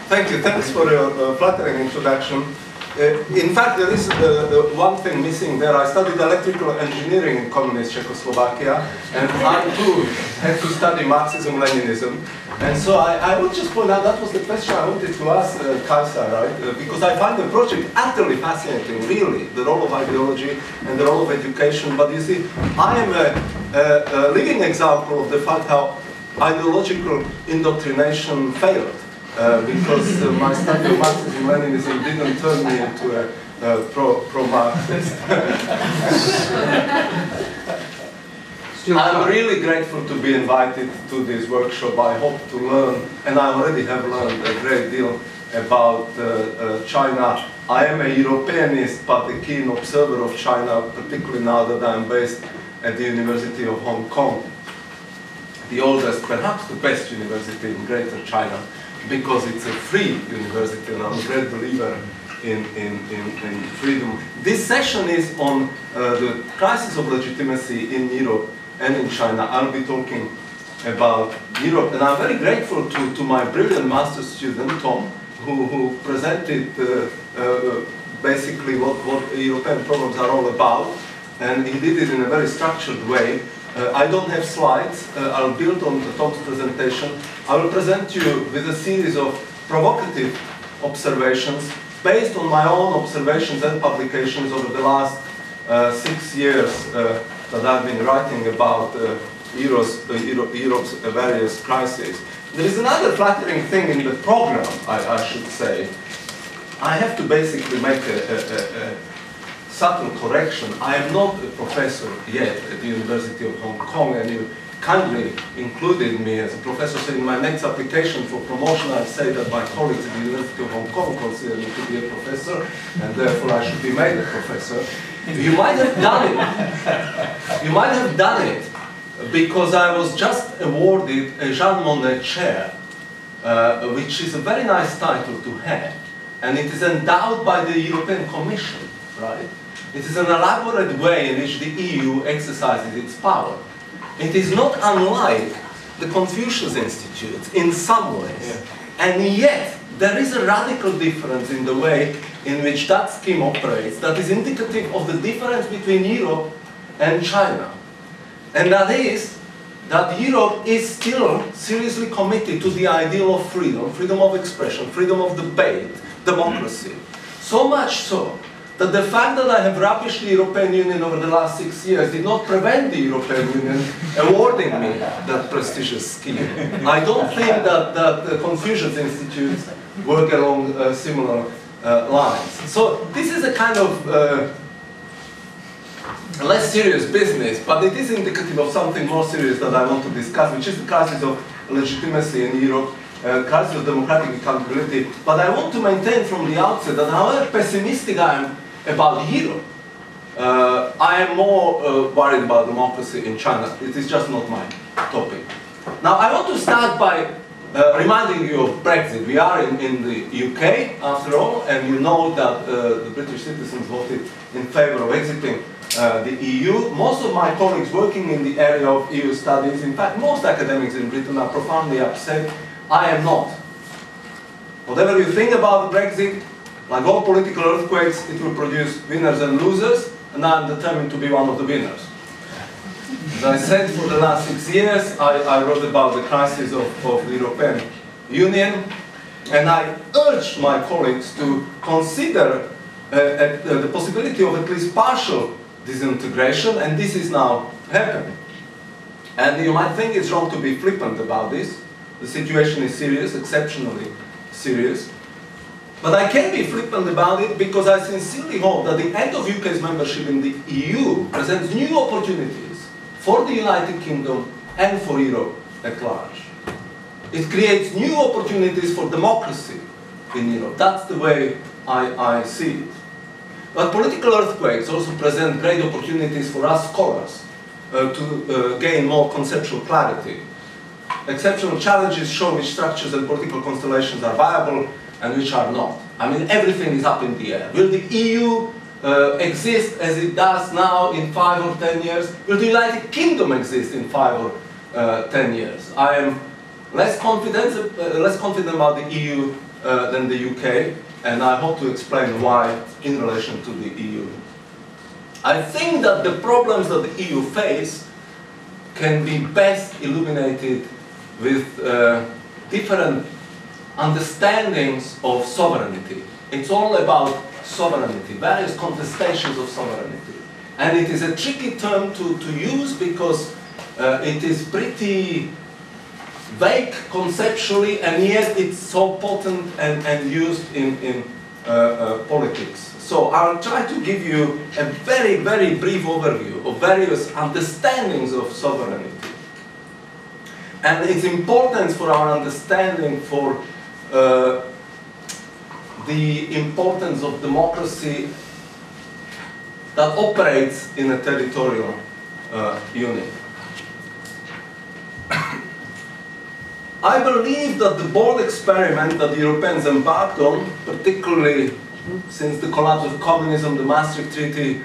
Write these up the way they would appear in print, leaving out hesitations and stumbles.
Thank you. Thanks for your flattering introduction. In fact, there is one thing missing there. I studied electrical engineering in communist Czechoslovakia, and I too had to study Marxism-Leninism. And so I would just point out that was the question I wanted to ask Kajsa, right? Because I find the project utterly fascinating, really, the role of ideology and the role of education. But you see, I am a living example of the fact how ideological indoctrination failed. Because my study of Marxism-Leninism didn't turn me into a pro-Marxist. I'm really grateful to be invited to this workshop. I hope to learn, and I already have learned a great deal about China. I am a Europeanist, but a keen observer of China, particularly now that I'm based at the University of Hong Kong, the oldest, perhaps the best university in Greater China, because it's a free university, and I'm a great believer in freedom. This session is on the crisis of legitimacy in Europe and in China. I'll be talking about Europe, and I'm very grateful to my brilliant master's student, Tom, who presented basically what European problems are all about, and he did it in a very structured way. I don't have slides. I'll build on Tom's presentation. I will present you with a series of provocative observations based on my own observations and publications over the last 6 years that I've been writing about Europe's various crises. There is another flattering thing in the program, I should say. I have to basically make a subtle correction. I am not a professor yet at the University of Hong Kong, and you kindly included me as a professor. So in my next application for promotion, I'd say that my colleagues at the University of Hong Kong consider me to be a professor, and therefore I should be made a professor. You might have done it. You might have done it because I was just awarded a Jean Monnet Chair, which is a very nice title to have, and it is endowed by the European Commission, right? It is an elaborate way in which the EU exercises its power. It is not unlike the Confucius Institute in some ways. Yeah. And yet, there is a radical difference in the way in which that scheme operates that is indicative of the difference between Europe and China. And that is that Europe is still seriously committed to the ideal of freedom, freedom of expression, freedom of debate, democracy. So much so that the fact that I have rubbished the European Union over the last 6 years did not prevent the European Union awarding me that prestigious scheme. I don't think that the Confucius Institute work along similar lines. So this is a kind of less serious business, but it is indicative of something more serious that I want to discuss, which is the crisis of legitimacy in Europe, crisis of democratic accountability. But I want to maintain from the outset that however pessimistic I am about Europe, I am more worried about democracy in China. It is just not my topic. Now I want to start by reminding you of Brexit. We are in the UK after all, and you know that the British citizens voted in favour of exiting the EU. Most of my colleagues working in the area of EU studies, in fact most academics in Britain, are profoundly upset. I am not. Whatever you think about Brexit, like all political earthquakes, it will produce winners and losers, and I'm determined to be one of the winners. As I said, for the last 6 years, I wrote about the crisis of the European Union, and I urged my colleagues to consider the possibility of at least partial disintegration, and this is now happening. And you might think it's wrong to be flippant about this. The situation is serious, exceptionally serious. But I can be flippant about it because I sincerely hope that the end of UK's membership in the EU presents new opportunities for the United Kingdom and for Europe at large. It creates new opportunities for democracy in Europe. That's the way I see it. But political earthquakes also present great opportunities for us scholars to gain more conceptual clarity. Exceptional challenges show which structures and political constellations are viable and which are not. I mean, everything is up in the air. Will the EU exist as it does now in 5 or 10 years? Will the United Kingdom exist in 5 or 10 years? I am less confident about the EU than the UK, and I hope to explain why in relation to the EU. I think that the problems that the EU face can be best illuminated with different understandings of sovereignty. It's all about sovereignty, various contestations of sovereignty. And it is a tricky term to use because it is pretty vague conceptually, and yet it's so potent and used in politics. So I'll try to give you a very, very brief overview of various understandings of sovereignty. And its importance for our understanding for the importance of democracy that operates in a territorial unit. I believe that the bold experiment that the Europeans embarked on, particularly since the collapse of communism, the Maastricht Treaty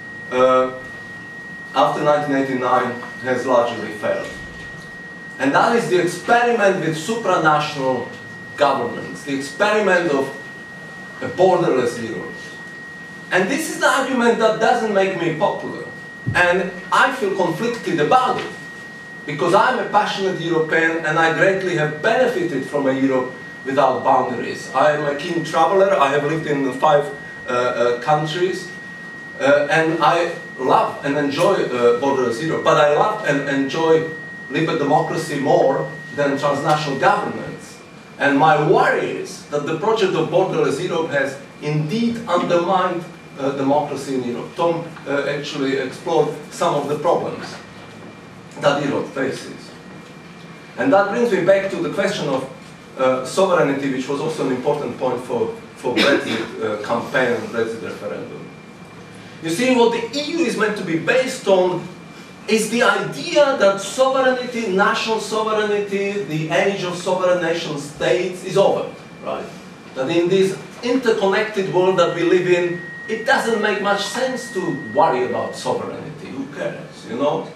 after 1989, has largely failed. And that is the experiment with supranational governments, the experiment of a borderless Europe. And this is an argument that doesn't make me popular. And I feel conflicted about it, because I'm a passionate European and I greatly have benefited from a Europe without boundaries. I am a keen traveler. I have lived in 5 countries. And I love and enjoy borderless Europe. But I love and enjoy liberal democracy more than transnational governments. And my worry is that the project of borderless Europe has indeed undermined democracy in Europe. Tom actually explored some of the problems that Europe faces. And that brings me back to the question of sovereignty, which was also an important point for Brexit campaign and Brexit referendum. You see, what the EU is meant to be based on is the idea that sovereignty, national sovereignty, the age of sovereign nation states is over, right? That in this interconnected world that we live in, it doesn't make much sense to worry about sovereignty. Who cares, you know?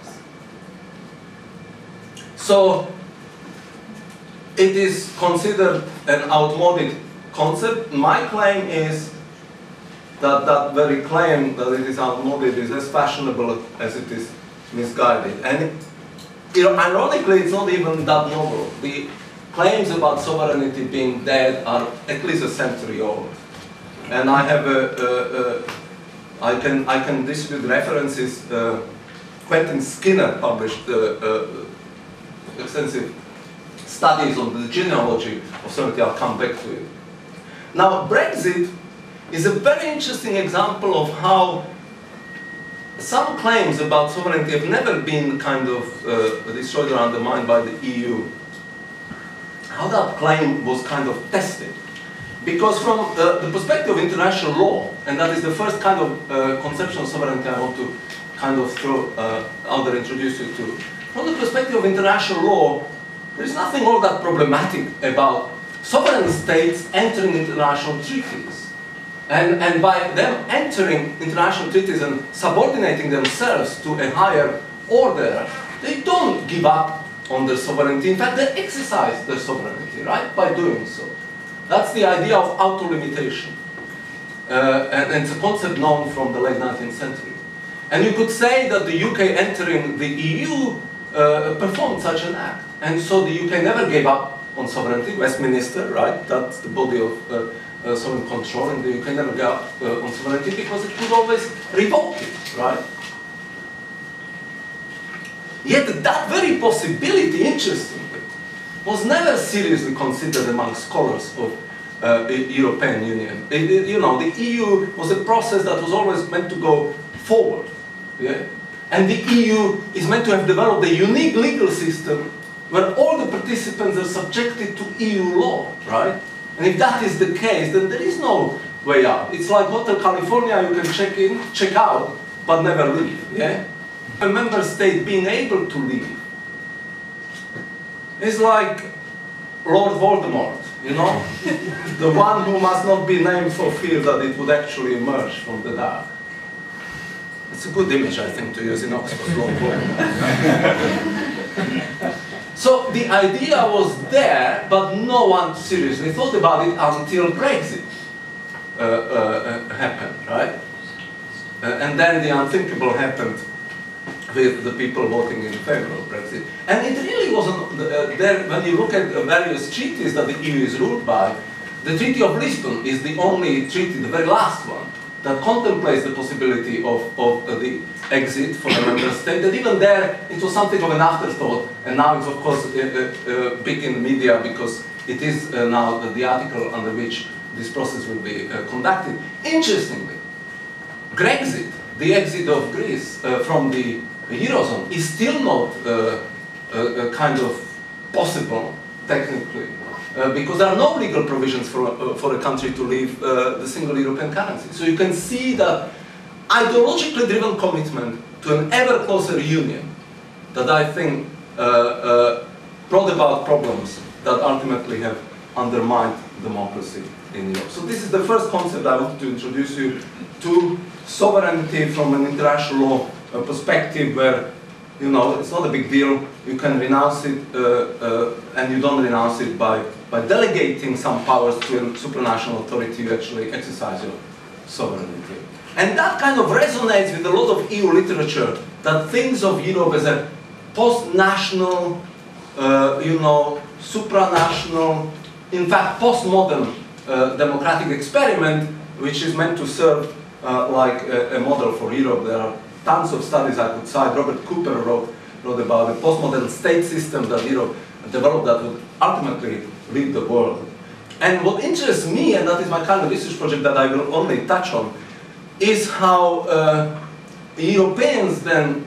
So, it is considered an outmoded concept. My claim is that that very claim that it is outmoded is as fashionable as it is misguided. And ironically, it's not even that novel. The claims about sovereignty being dead are at least a century old. And I have I can distribute references. Quentin Skinner published extensive studies on the genealogy of sovereignty. I'll come back to it. Now, Brexit is a very interesting example of how some claims about sovereignty have never been kind of destroyed or undermined by the EU. How that claim was kind of tested. Because from the perspective of international law, and that is the first kind of conception of sovereignty I want to kind of throw out there, introduce you to. From the perspective of international law, there is nothing all that problematic about sovereign states entering international treaties. And by them entering international treaties and subordinating themselves to a higher order, they don't give up on their sovereignty. In fact, they exercise their sovereignty, right, by doing so. That's the idea of auto-limitation. And it's a concept known from the late 19th century. And you could say that the UK entering the EU performed such an act. And so the UK never gave up on sovereignty. Westminster, right, that's the body of sovereign control, and the UK never gave up on sovereignty because it could always revoke it, right? Yet that very possibility, interestingly, was never seriously considered among scholars of European Union. You know, the EU was a process that was always meant to go forward. Yeah? And the EU is meant to have developed a unique legal system where all the participants are subjected to EU law, right? And if that is the case, then there is no way out. It's like Hotel California, you can check in, check out, but never leave. Yeah? A member state being able to leave is like Lord Voldemort, you know? The one who must not be named for fear that it would actually emerge from the dark. It's a good image, I think, to use in Oxford. So the the idea was there, but no one seriously thought about it until Brexit happened, right? And then the unthinkable happened with the people voting in favor of Brexit. And it really wasn't there, when you look at various treaties that the EU is ruled by, the Treaty of Lisbon is the only treaty, the very last one, that contemplates the possibility of the exit for a member state. That even there, it was something of an afterthought, and now it's of course big in the media because it is now the article under which this process will be conducted. Interestingly, Grexit, the exit of Greece from the Eurozone, is still not kind of possible technically. Because there are no legal provisions for a country to leave the single European currency. So you can see that ideologically driven commitment to an ever closer union that I think brought about problems that ultimately have undermined democracy in Europe. So this is the first concept I want to introduce you to sovereignty from an international law perspective where, you know, it's not a big deal. You can renounce it, and you don't renounce it by delegating some powers to a supranational authority. You actually exercise your sovereignty. And that kind of resonates with a lot of EU literature that thinks of Europe as a post-national, you know, supranational, in fact, postmodern democratic experiment, which is meant to serve like a model for Europe. There are tons of studies I could cite. Robert Cooper wrote about the postmodern state system that Europe developed that would ultimately lead the world. And what interests me, and that is my kind of research project that I will only touch on, is how Europeans then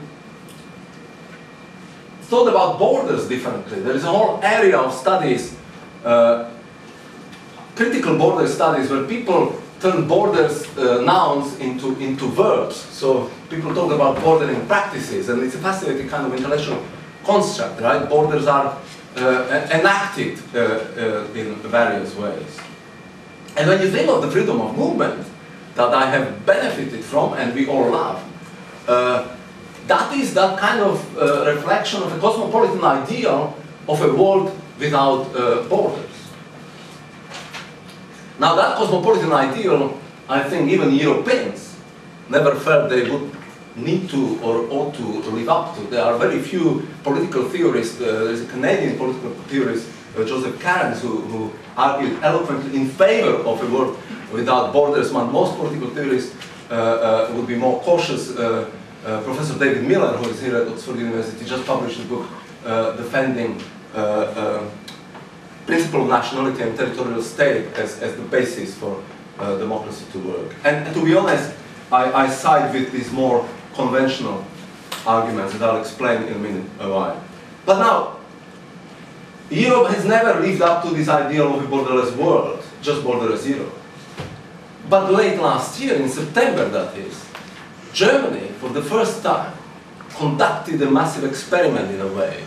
thought about borders differently. There is a whole area of studies, critical border studies, where people turn borders nouns into verbs. So people talk about bordering practices, and it's a fascinating kind of intellectual construct, right? Borders are enacted in various ways. And when you think of the freedom of movement that I have benefited from, and we all love, that is that kind of reflection of a cosmopolitan ideal of a world without borders. Now that cosmopolitan ideal, I think even Europeans never felt they would need to or ought to live up to. There are very few political theorists. There's a Canadian political theorist, Joseph Cairns, who argued eloquently in favor of a world without borders. Most political theorists would be more cautious. Professor David Miller, who is here at Oxford University, just published a book defending principle of nationality and territorial state as the basis for democracy to work. And to be honest, I side with these more conventional arguments that I'll explain in a minute a while. But now, Europe has never lived up to this ideal of a borderless world, just borderless Europe. But late last year, in September that is, Germany, for the first time, conducted a massive experiment in a way,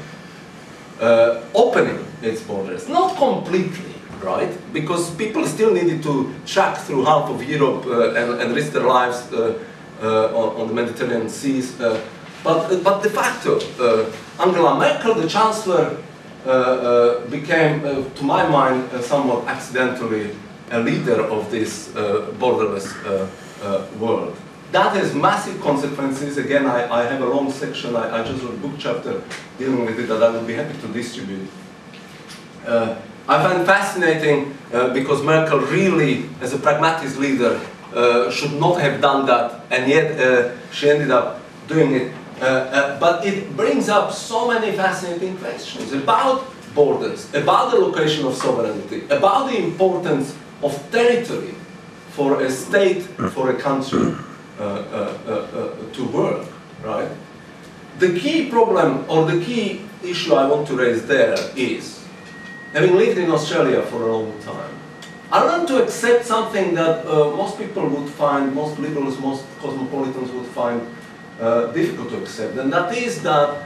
opening its borders. Not completely, right? Because people still needed to track through half of Europe and risk their lives on the Mediterranean seas. But de facto, Angela Merkel, the Chancellor, became, to my mind, somewhat accidentally a leader of this borderless world. That has massive consequences. Again, I have a long section. I just wrote a book chapter dealing with it that I would be happy to distribute. I find fascinating because Merkel really, as a pragmatist leader, should not have done that, and yet she ended up doing it. But it brings up so many fascinating questions about borders, about the location of sovereignty, about the importance of territory for a state, for a country to work, right? The key problem, or the key issue I want to raise there is, having lived in Australia for a long time, I learned to accept something that most people would find, most liberals, most cosmopolitans would find difficult to accept, and that is that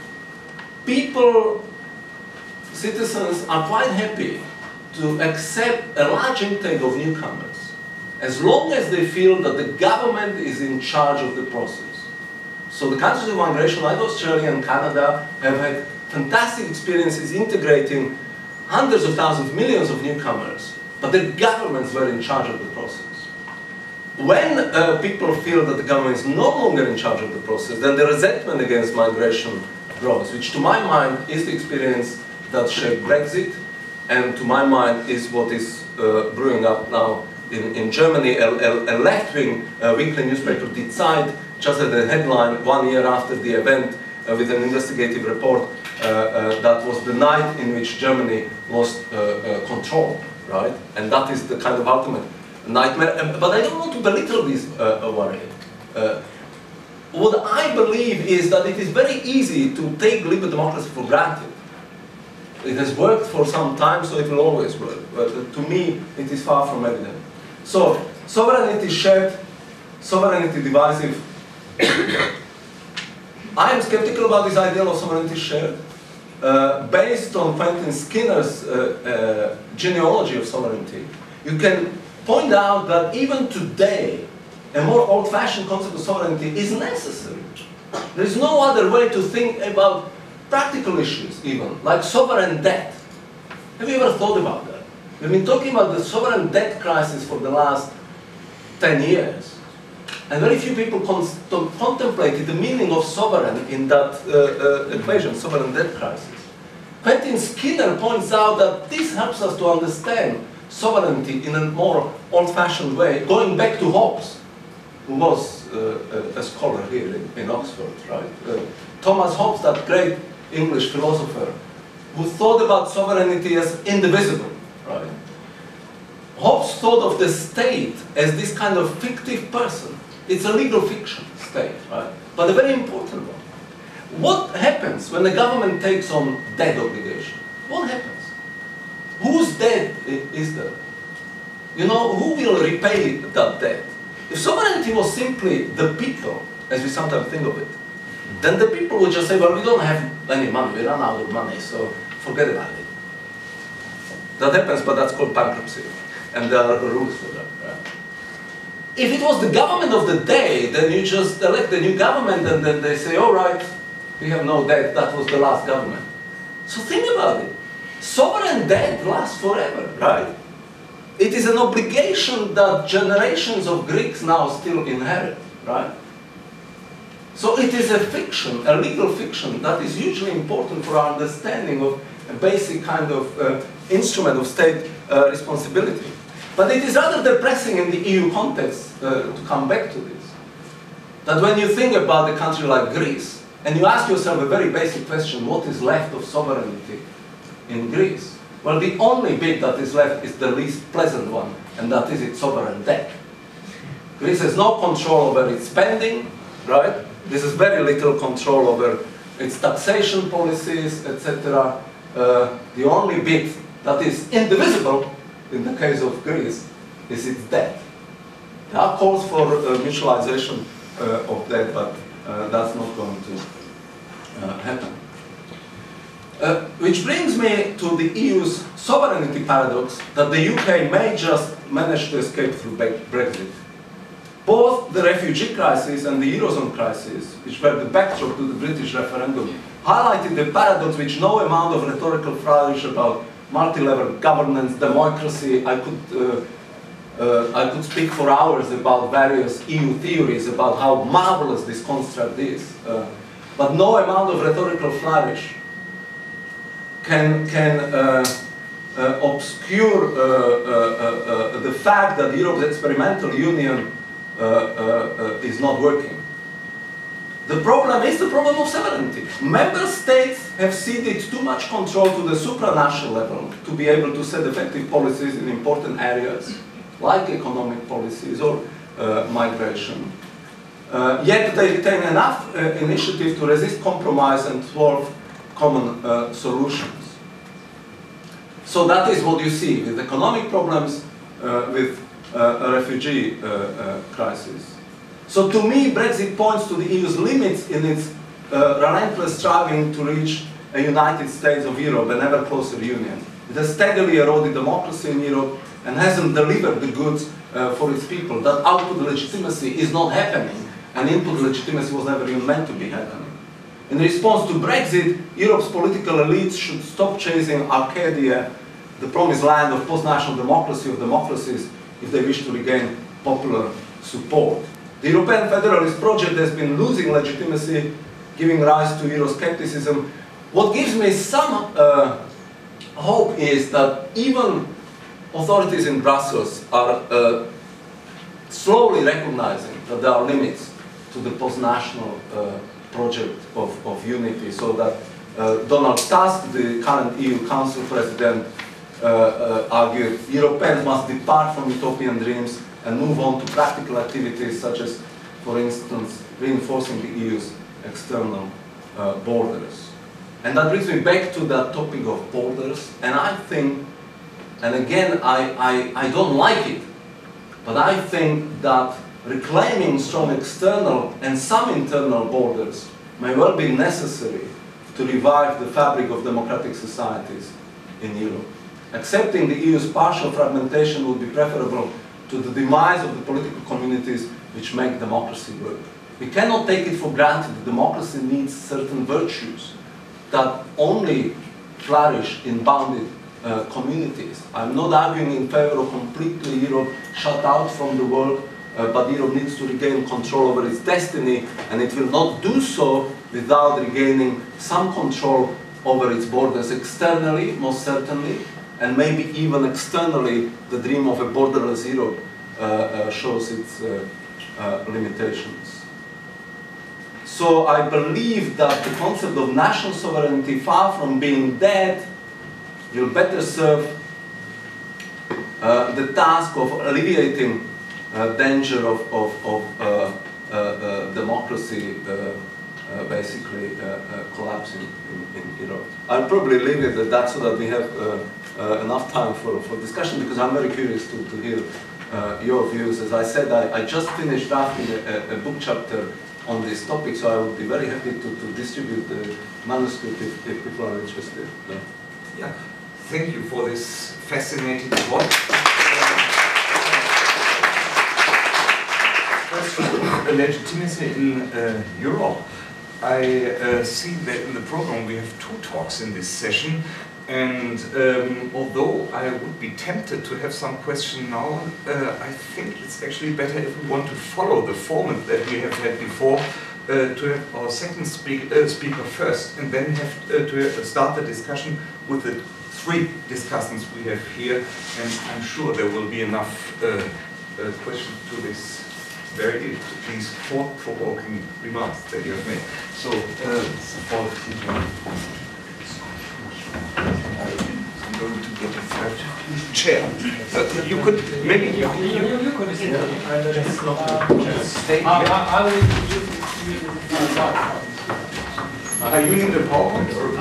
people, citizens, are quite happy to accept a large intake of newcomers as long as they feel that the government is in charge of the process. So the countries of migration, like Australia and Canada, have had fantastic experiences integrating hundreds of thousands, millions of newcomers, but the governments were in charge of the process. When people feel that the government is no longer in charge of the process, then the resentment against migration grows, which to my mind is the experience that shaped Brexit, and to my mind is what is brewing up now in Germany. A left-wing weekly newspaper did cite, just at the headline, 1 year after the event, with an investigative report, that was the night in which Germany lost control, right? And that is the kind of ultimate nightmare. But I don't want to belittle this worry. What I believe is that it is very easy to take liberal democracy for granted. It has worked for some time, so it will always work. But to me, it is far from evident. So, sovereignty shared, sovereignty divisive. I am skeptical about this idea of sovereignty shared. Based on Quentin Skinner's genealogy of sovereignty, you can point out that even today, a more old-fashioned concept of sovereignty is necessary. There is no other way to think about practical issues, even, like sovereign debt. Have you ever thought about that? We've been talking about the sovereign debt crisis for the last 10 years. And very few people contemplated the meaning of sovereign in that equation, sovereign debt crisis. Quentin Skinner points out that this helps us to understand sovereignty in a more old-fashioned way, going back to Hobbes, who was a scholar here in Oxford, right? Thomas Hobbes, that great English philosopher, who thought about sovereignty as indivisible, right? Hobbes thought of the state as this kind of fictive person. It's a legal fiction, state, right? But a very important one. What happens when the government takes on debt obligation? What happens? Whose debt is that? You know, who will repay that debt? If sovereignty was simply the people, as we sometimes think of it, then the people would just say, well, we don't have any money, we run out of money, so forget about it. That happens, but that's called bankruptcy. And there are rules for that, right? If it was the government of the day, then you just elect a new government and then they say, all right, we have no debt, that was the last government. So think about it. Sovereign debt lasts forever, right? It is an obligation that generations of Greeks now still inherit, right? So it is a fiction, a legal fiction, that is hugely important for our understanding of a basic kind of instrument of state responsibility. But it is rather depressing in the EU context to come back to this. That when you think about a country like Greece, and you ask yourself a very basic question, what is left of sovereignty in Greece? Well, the only bit that is left is the least pleasant one, and that is its sovereign debt. Greece has no control over its spending, right? This has very little control over its taxation policies, etc. The only bit that is indivisible, in the case of Greece, is its debt. There are calls for mutualization of debt, but that's not going to happen. Which brings me to the EU's sovereignty paradox, that the UK may just manage to escape through Brexit. Both the refugee crisis and the Eurozone crisis, which were the backdrop to the British referendum, highlighted the paradox which no amount of rhetorical flourish about multi-level governance, democracy. I could speak for hours about various EU theories, about how marvelous this construct is. But no amount of rhetorical flourish can obscure the fact that Europe's experimental union is not working. The problem is the problem of sovereignty. Member states have ceded too much control to the supranational level to be able to set effective policies in important areas, like economic policies or migration. Yet they retain enough initiative to resist compromise and solve common solutions. So that is what you see with economic problems, with a refugee crisis. So to me, Brexit points to the EU's limits in its relentless striving to reach a United States of Europe, an ever closer union. It has steadily eroded democracy in Europe and hasn't delivered the goods for its people. That output legitimacy is not happening, and input legitimacy was never even meant to be happening. In response to Brexit, Europe's political elites should stop chasing Arcadia, the promised land of post-national democracy of democracies, if they wish to regain popular support. The European federalist project has been losing legitimacy, giving rise to Euroscepticism. What gives me some hope is that even authorities in Brussels are slowly recognizing that there are limits to the post-national project of unity, so that Donald Tusk, the current EU Council President, argued Europeans must depart from utopian dreams and move on to practical activities such as, for instance, reinforcing the EU's external borders. And that brings me back to that topic of borders, and I think, and again, I don't like it, but I think that reclaiming strong external and some internal borders may well be necessary to revive the fabric of democratic societies in Europe. Accepting the EU's partial fragmentation would be preferable to the demise of the political communities which make democracy work. We cannot take it for granted that democracy needs certain virtues that only flourish in bounded communities. I'm not arguing in favor of completely Europe shut out from the world, but Europe needs to regain control over its destiny, and it will not do so without regaining some control over its borders externally, most certainly, and maybe even externally. The dream of a borderless Europe shows its limitations. So I believe that the concept of national sovereignty, far from being dead, will better serve the task of alleviating danger of democracy basically collapsing in Europe. I'll probably leave it at that so that we have enough time for discussion, because I'm very curious to hear your views. As I said, I just finished drafting a book chapter on this topic, so I would be very happy to distribute the manuscript if people are interested. Yeah, thank you for this fascinating talk. Legitimacy in Europe. I see that in the program we have 2 talks in this session, and although I would be tempted to have some question now, I think it's actually better if we want to follow the format that we have had before, to have our second speaker first, and then have to start the discussion with the 3 discussants we have here, and I'm sure there will be enough questions to this very these thought-provoking remarks that you have made. So, I'm going to get a third chair. You could maybe you could stay here. Are you in the PowerPoint or?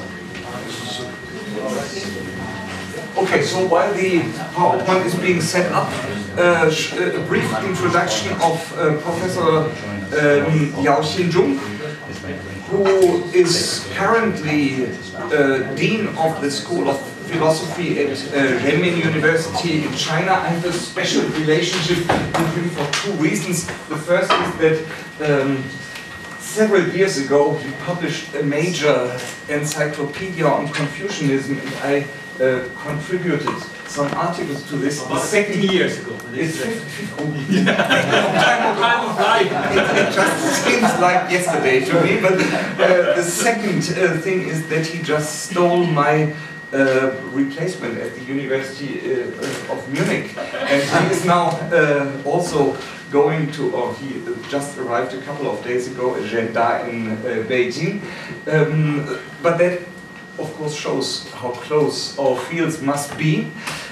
Okay, so while the PowerPoint is being set up, a brief introduction of Professor Xinzhong Yao, who is currently Dean of the School of Philosophy at Renmin University in China. I have a special relationship with him for 2 reasons. The first is that several years ago he published a major encyclopedia on Confucianism, and I contributed some articles to this. About 50 years ago. It's 50 It just seems like yesterday to me, but the second thing is that he just stole my replacement at the University of Munich, and he is now also going to, or he just arrived a couple of days ago, agenda in Beijing, but that of course shows how close our fields must be.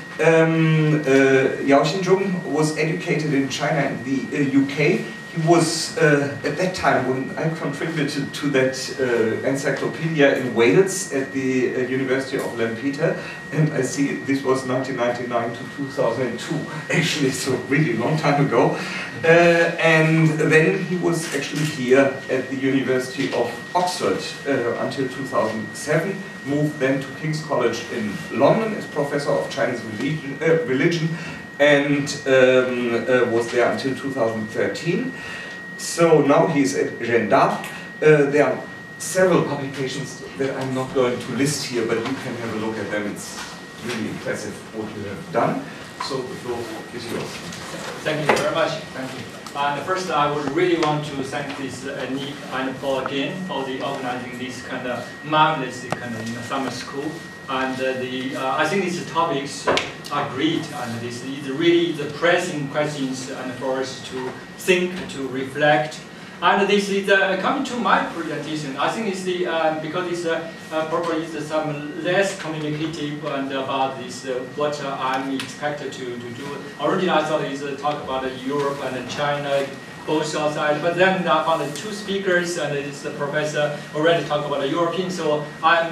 Yao Xinzhong was educated in China and the UK. He was, at that time when I contributed to that encyclopedia in Wales at the University of Lampeter, and I see this was 1999 to 2002, actually, so really long time ago. And then he was actually here at the University of Oxford until 2007, moved then to King's College in London as Professor of Chinese religion, and was there until 2013. So now he's at Agenda. There are several publications that I'm not going to list here, but you can have a look at them. It's really impressive what you have done. So the floor is yours. Thank you very much. Thank you. And first, I would really want to thank this Nick and Paul again for the organizing this kind of marvelous kind of summer school. And I think these topics are great, and this is really the pressing questions and for us to think, to reflect. And this is coming to my presentation. I think it's the because it's probably some less communicative and about this what I'm expected to do. Already I thought it's talk about Europe and China, both outside. But then I found two speakers, and it's the professor already talked about the European. So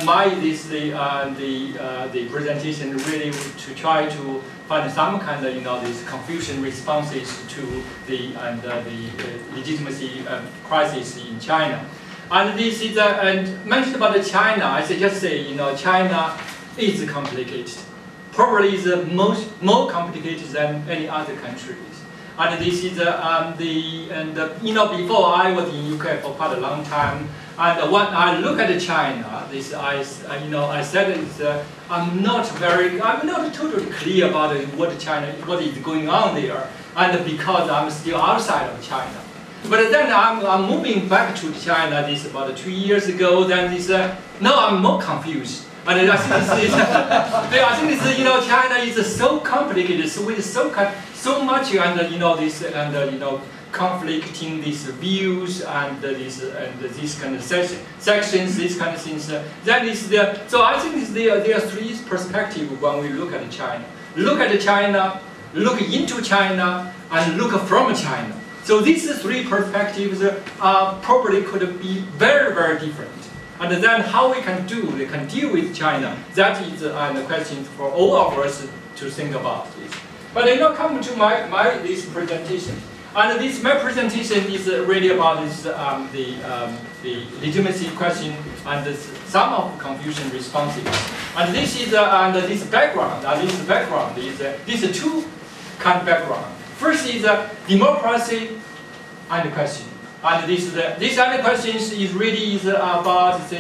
the presentation really to try to find some kind of this confusion responses to the legitimacy crisis in China. And this is and mentioned about China. I should just say China is complicated. Probably is more complicated than any other countries. And this is before I was in UK for quite a long time. And when I look at China, this I said I'm not totally clear about what is going on there, and because I'm still outside of China. But then I'm moving back to China. This about 2 years ago. Then now I'm more confused. And I think this China is so complicated, so with so much conflicting these views and these kind of sections, these kind of things. So I think there are three perspectives when we look at China. Look at China, look into China, and look from China. So these three perspectives probably could be very, very different. And then how we can deal with China, that is the question for all of us to think about this. But come to this presentation. And my presentation is really about this, the legitimacy question and some of confusion responses. And this is this background. These are two kind of background. First is democracy and question. And this other questions is really about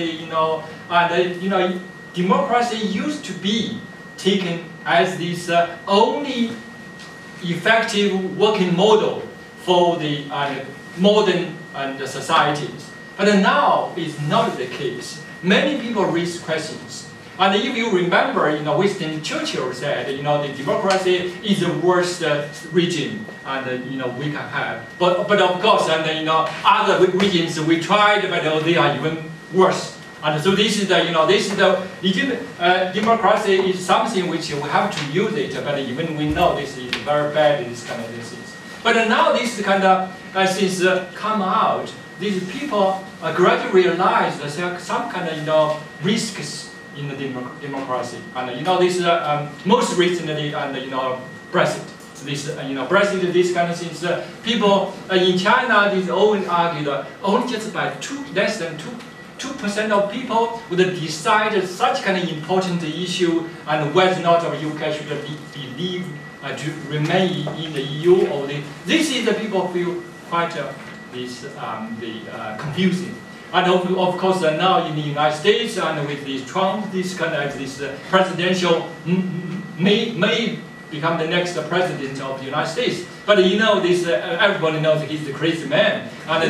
democracy used to be taken as this only effective working model for the modern societies. But now it's not the case. Many people raise questions. And if you remember, Winston Churchill said, the democracy is the worst regime we can have. But of course, other regimes we tried, but they are even worse. And so this is democracy is something which we have to use it. But even we know this is very bad. This kind of things. But now this kind of things come out. These people gradually realize that there are some kind of risks in the democracy, and this most recently, Brexit. Brexit, these kind of things. People in China, they always argue that only just by less than 2% of people would decide such kind of important issue, and whether or not the UK should believe to remain in the EU. Or this is the people feel quite confusing. And of course, now in the United States, and with this Trump, this kind of presidential may become the next president of the United States. But everybody knows he's the crazy man. And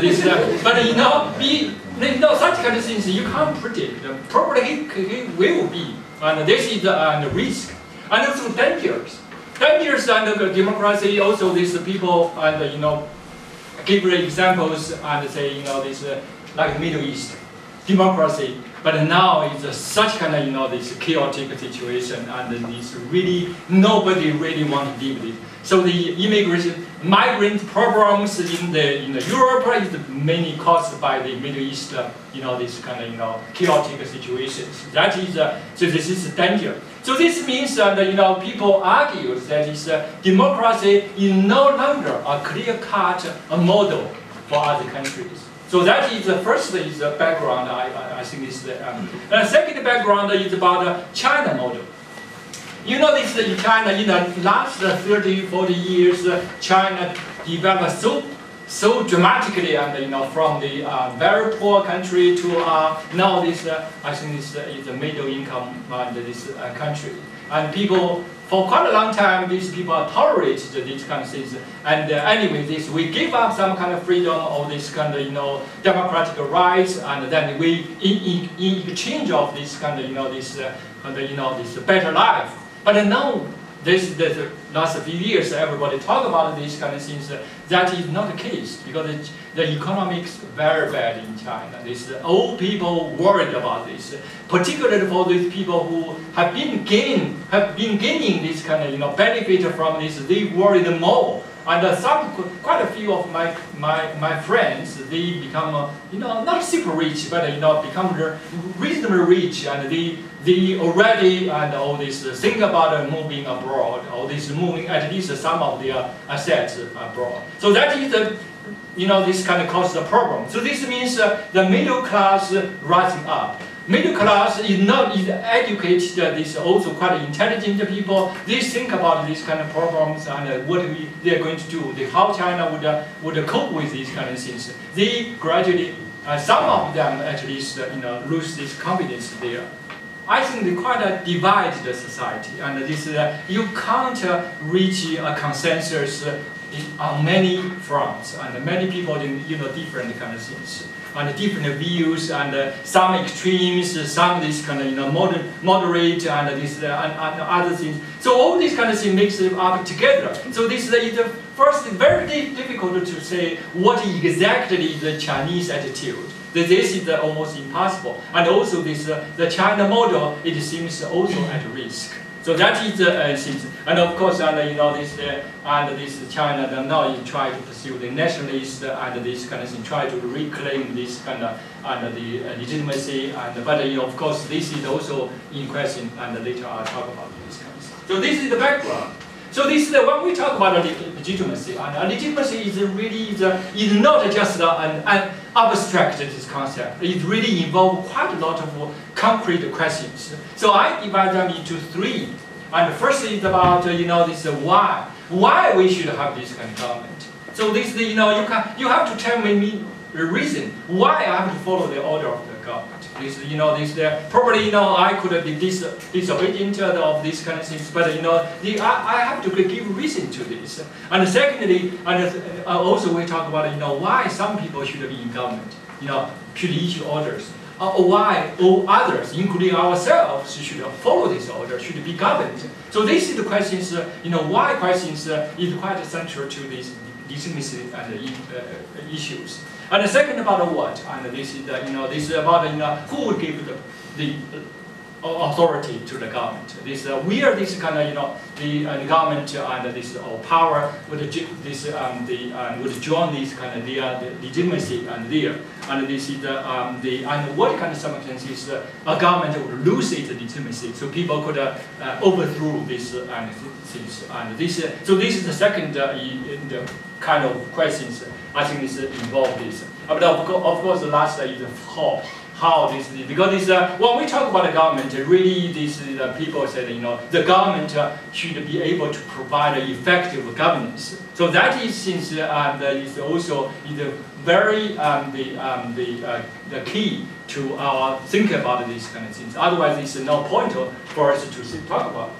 such kind of things you can't predict. Probably he will be. And this is the risk, and also dangers. Dangers and democracy. Also, these people give examples and say like the Middle East, democracy, but now it's such kind of this chaotic situation, and this really nobody really want to deal with it. So the migrant problems in Europe is mainly caused by the Middle East, this kind of chaotic situations. That is so this is a danger. So this means that people argue that democracy is no longer a clear-cut model for other countries. So that is the first is the background. I think is the second background is about the China model. This in China in the last 30, 40 years, China developed so so dramatically, and from the very poor country to now this I think this is a middle income this country, and people for quite a long time these people are tolerated these kind of things, and anyway this we give up some kind of freedom or this kind of democratic rights, and then we in exchange of this kind of this better life, but now. The last few years, everybody talk about these kind of things. That is not the case because the economics very bad in China. These old people worried about this, particularly for these people who have been gaining this kind of benefit from this. They worry more. And quite a few of my friends, they become not super rich, but become reasonably rich, and they already and all this think about moving abroad, or this moving at least some of their assets abroad. So that is this kind of causes a problem. So this means the middle class rising up. Middle class is educated, is also quite intelligent people. They think about these kind of problems and what they are going to do, how China would cope with these kind of things. They gradually, some of them at least, lose this confidence there. I think they quite divide the society, and this you can't reach a consensus on many fronts, and many people in different kind of things. And different views, and some extremes, some this kind of moderate, and this and other things. So all these kind of things makes it up together. So this is first very difficult to say what exactly is the Chinese attitude. This is almost impossible. And also this the China model, it seems also at risk. So that is things. And of course, this China now is trying to pursue the nationalist and this kind of thing, try to reclaim this kind of the legitimacy. But of course, this is also in question, and later I'll talk about this kind of thing. So this is the background. So this is when we talk about legitimacy, and legitimacy is really is not just an abstract concept. It really involves quite a lot of concrete questions. So I divide them into three. And the first is about this why we should have this kind of government. So this you have to tell me the reason why I have to follow the order of the government. This probably I could be disobedient of these kind of things, but I have to give reason to this. And secondly, and also we talk about why some people should be in government, should issue orders. Why all others, including ourselves, should follow this order, should be governed. So this is the questions, why questions is quite central to these legitimacy and issues. And the second about what, and this is this is about who would give the authority to the government. We are this kind of the government and this power would would join this kind of the legitimacy and there. And this is and what kind of circumstances a government would lose its legitimacy, so people could overthrow this and things. And this so this is the second the kind of questions I think is involved this. But of course the last is how this is, because this when we talk about the government, really this people say the government should be able to provide effective governance. So that is since is also is very the key to our thinking about these kind of things. Otherwise, there's no point for us to talk about.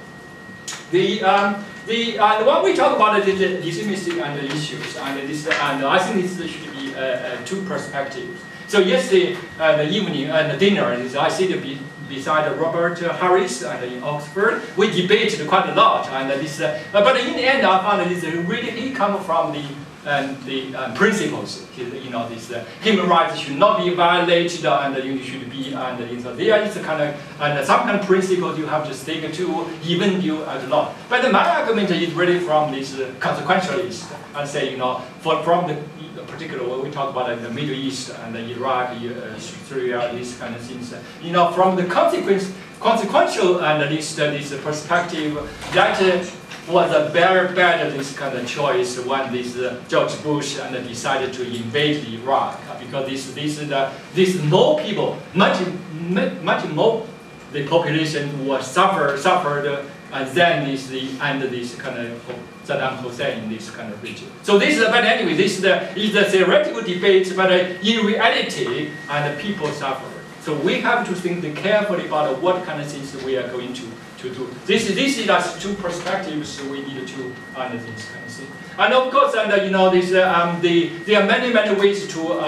When we talk about the legitimacy and the issues, and I think this should be two perspectives. So yesterday, the evening and the dinner, I sit beside Robert Harris in Oxford. We debated quite a lot, and but in the end, I found this really he comes from the principles. Human rights should not be violated, and you should be so there is a kind of some kind of principles you have to stick to, even you at law. But my argument is really from this consequentialist, and say from the particular when we talk about in the Middle East and Iraq, Syria, these kind of things. From the consequential and this perspective, that was a very bad this kind of choice when this George Bush decided to invade Iraq, because this more people, much more the population was suffered then is the and this kind of Saddam Hussein in this kind of region. So this is, but anyway, this is the theoretical debate, but in reality, and people suffer. So we have to think carefully about what kind of things we are going to do. This is just two perspectives we need to understand this kind of thing. And of course, and you know, this there are many ways to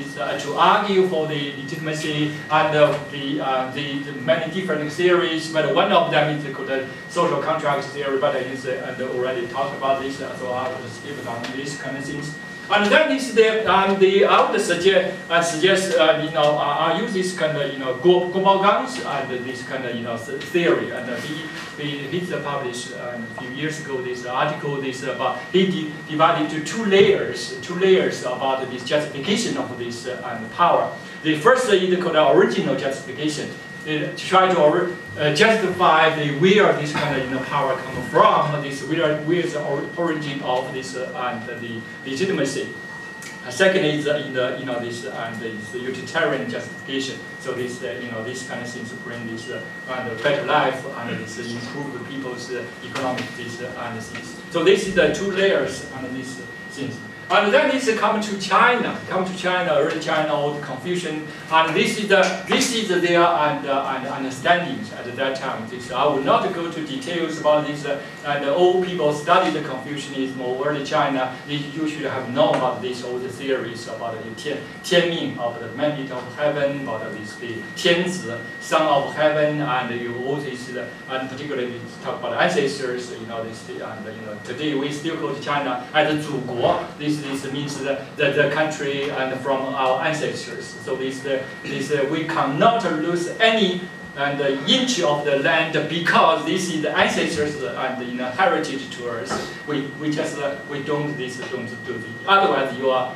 argue for the legitimacy and the many different theories. But one of them is called social contract theory. But I already talked about this, so I will skip on these kind of things. And then is I would suggest you know, I use this kind of, you know, global guns and this kind of, you know, theory. And he published a few years ago this article. About he divided into two layers about this justification of this power. The first is called original justification. To try to justify where this kind of, you know, power comes from, where is the origin of this and the legitimacy. Second is in the, you know, this the utilitarian justification. So this you know, this kind of things bring this better life and this improve the people's economic and things. So this is the two layers on these things. And then this come to China, early China, old Confucian, and this is their understandings at that time. I will not go to details about this. And all people study the Confucianism or early China, they usually have known about these old theories about the Tianmin, of the mandate of heaven, about this the Tianzi, son of heaven, and you all this, and particularly talk about ancestors. You know this, and you know, today we still go to China as 祖国. This means the country and from our ancestors. So we cannot lose any inch of the land because this is the ancestors and, you know, heritage to us. We don't do this. Otherwise you are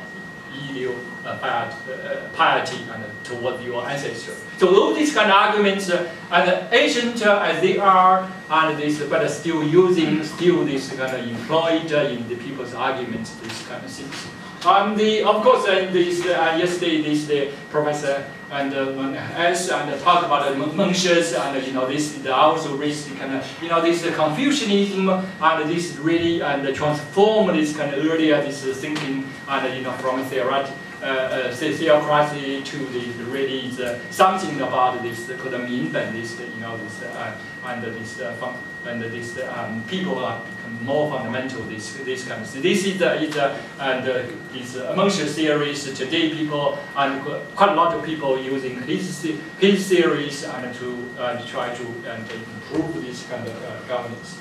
bad piety and toward your ancestors. So all these kind of arguments and ancient as they are, and this, but still this kind of employed in the people's arguments, this kind of things. Of course, yesterday the professor and talk about the Mengshes, and you know, this also raised the kind of, you know, this Confucianism, and this really transform this kind of earlier this thinking, and you know, from theocracy to the really something about this called Minben, this, you know, this people are become more fundamental. This kind of thing. This is these Mengshe theories. Today, people and quite a lot of people using his theories and to try to improve this kind of governance.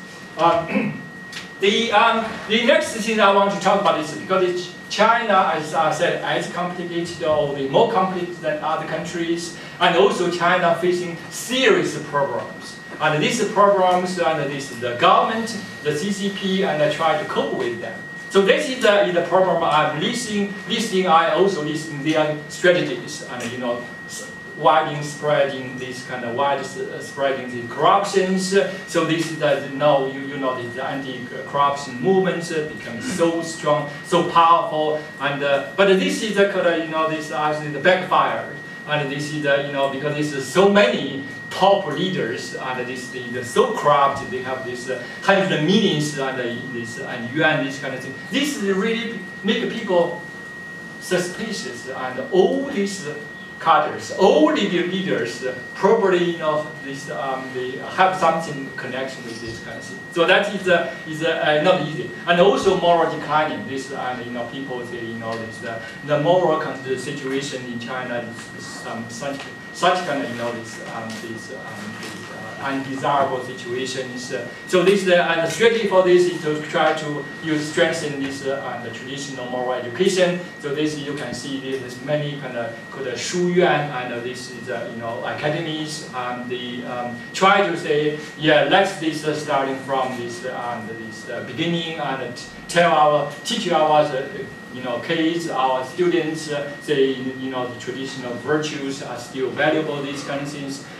The next thing I want to talk about is because China, as I said, as complicated or more complicated than other countries, and also China facing serious problems. And these problems, and this is the government, the CCP, and I try to cope with them. So this is the problem I'm listing. I also listing their strategies, and you know, spreading this kind of spreading the corruptions. So this is the the anti-corruption movements become so strong, so powerful, and but this is the kind of, you know, this actually the backfire, and this is the, you know, because there's so many top leaders, and this they're so corrupt. They have this hundreds of millions and this and yuan, this kind of thing. This really make people suspicious, and all these cadres, all the leaders probably, you know, this they have something connection with this kind of thing. So that is not easy, and also moral declining. This you know, people say, you know, this the moral situation in China is such kind of, you know, these undesirable situations. So this and the strategy for this is to try to strengthen this the traditional moral education. So this you can see there's many kind of called Shu Yuan, and this is you know, academies. They try to say, yeah, let's starting from this beginning, and teach our you know, kids, our students, say, you know, the traditional virtues are still valuable, these kind of things.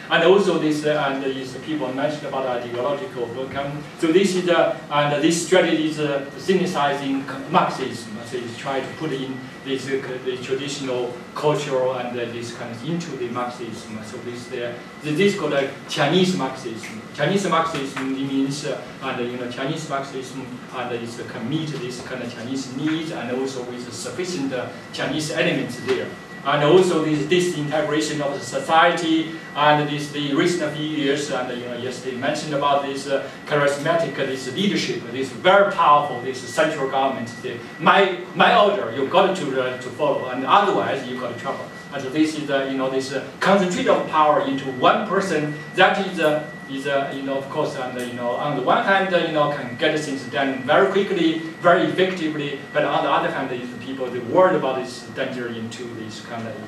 and also this and these people mentioned about ideological outcome. So this is and this strategy is synthesizing Marxism. So it's trying to put in this the traditional cultural and this kind of into the Marxism. So this is called Chinese Marxism. Chinese Marxism means and Chinese Marxism and is can meet this kind of Chinese needs and also with sufficient Chinese elements there. And also this disintegration of the society and the recent few years, and yesterday mentioned about this charismatic this leadership, this very powerful this central government. My order, you got to follow, and otherwise you got trouble. And so this is this concentrate of power into one person. That is of course, and on the one hand, can get things done very quickly, very effectively, but on the other hand, is people worried about this danger into this kind of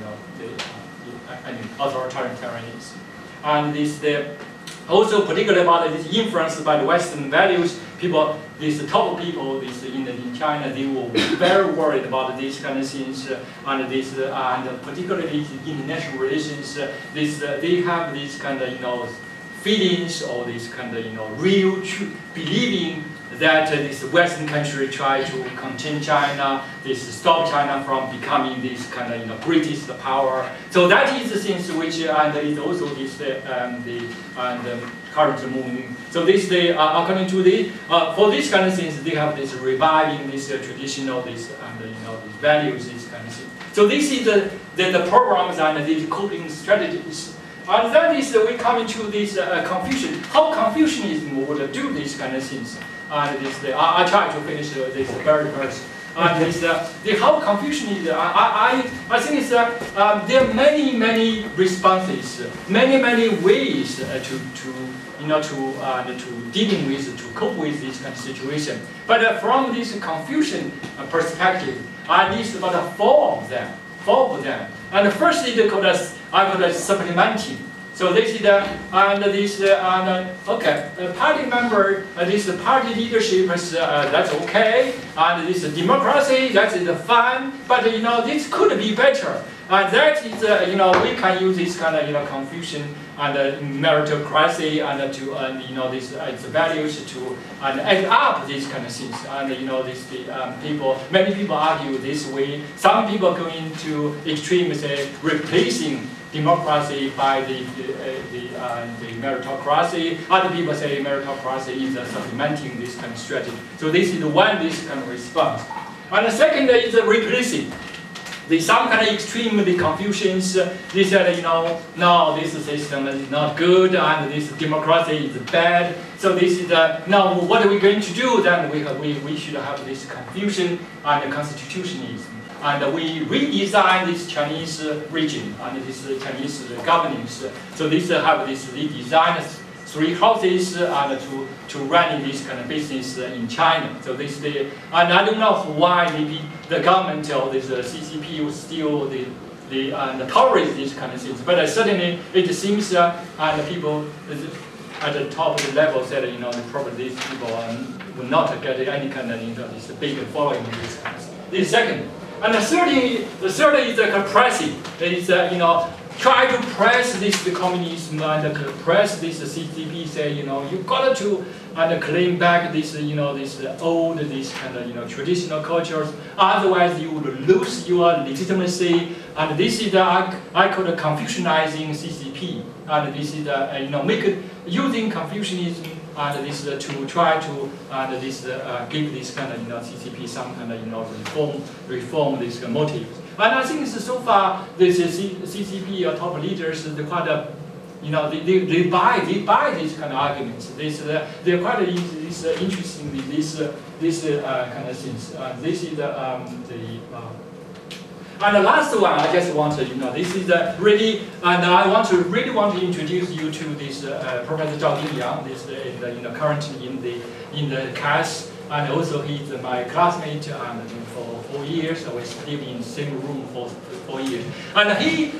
authoritarianism, and this also particularly about this influenced by the Western values. People, these top people, this in China, they were very worried about these kind of things, and this and particularly international relations. They have this kind of feelings or this kind of real believing that this Western country try to contain China, this stop China from becoming this kind of greatest power. So that is the things which and is also this the current movement. So this according to the for these kind of things they have this reviving this traditional this and these values, this kind of thing. So this is the programs and the coping strategies. And then we come into this Confucian. How Confucianism would do these kind of things. And I try to finish this very first. And how Confucianism. I think it's there are many responses, many ways to dealing with to cope with this kind of situation. But from this Confucian perspective, I need about four of them. And first is called I call it supplementing. So this is party member, this party leadership is that's okay, and this democracy that is fine, but this could be better. And that is we can use this kind of Confucian and meritocracy and to this its values to add up these kind of things. And many people argue this way. Some people go into extreme say replacing democracy by the meritocracy. Other people say meritocracy is supplementing this kind of strategy. So this is this kind of response. And the second is replacing. Some kind of extreme Confucians, they said, no, this system is not good and this democracy is bad. So this is now what are we going to do? Then we should have this Confucian and constitutionalism. And we redesign this Chinese region and this Chinese governance. So this have this redesign 3 houses and to running this kind of business in China. So this and I don't know why maybe the government or this CCP will still tolerate these kind of things. But certainly it seems and people at the top of the level said probably these people will not get any kind of this big following in this kind of thing. This is second. And the third is compressing. It is try to press this communism and press this CCP. Say you got to claim back this this old this kind of traditional cultures. Otherwise you would lose your legitimacy. And this is I call it Confucianizing CCP. And this is make it using Confucianism. And this to try to give this kind of CCP some kind of reform this motives. And I think so far this CCP top leaders they quite they buy these kind of arguments. They're quite interesting in this kind of things. This is and the last one, I just want to, this is really, and I really want to introduce you to this Professor Zhao Dingyang. This currently in the CAS and also he's my classmate and for 4 years. We lived in the same room for 4 years. And he's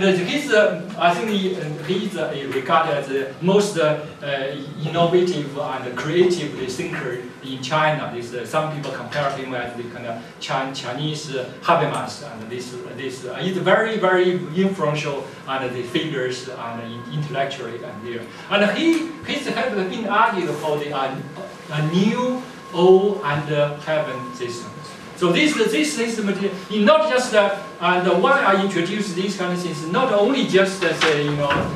I think he's regarded as the most innovative and creative thinker in China. Some people compare him as the kind of Chinese Habermas, and this is very, very influential and the figures and intellectually and there. And he's been argued for the new old and heaven system. So this system is not just why I introduce these kind of things. Not only just say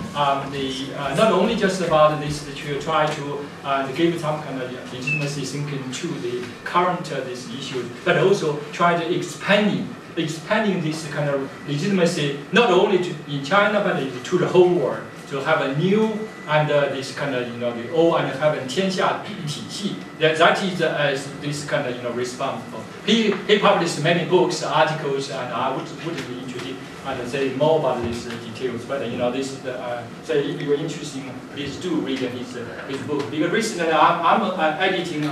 not only just about this that you try to give some kind of legitimacy thinking to the current this issue, but also try to expanding this kind of legitimacy not only in China but to the whole world. To have a new and this kind of the old and heaven 天下体系. That is this kind of responsible. He published many books, articles, and I wouldn't introduce and say more about these details. But this so if you're interested, please do read his book. Because recently I'm editing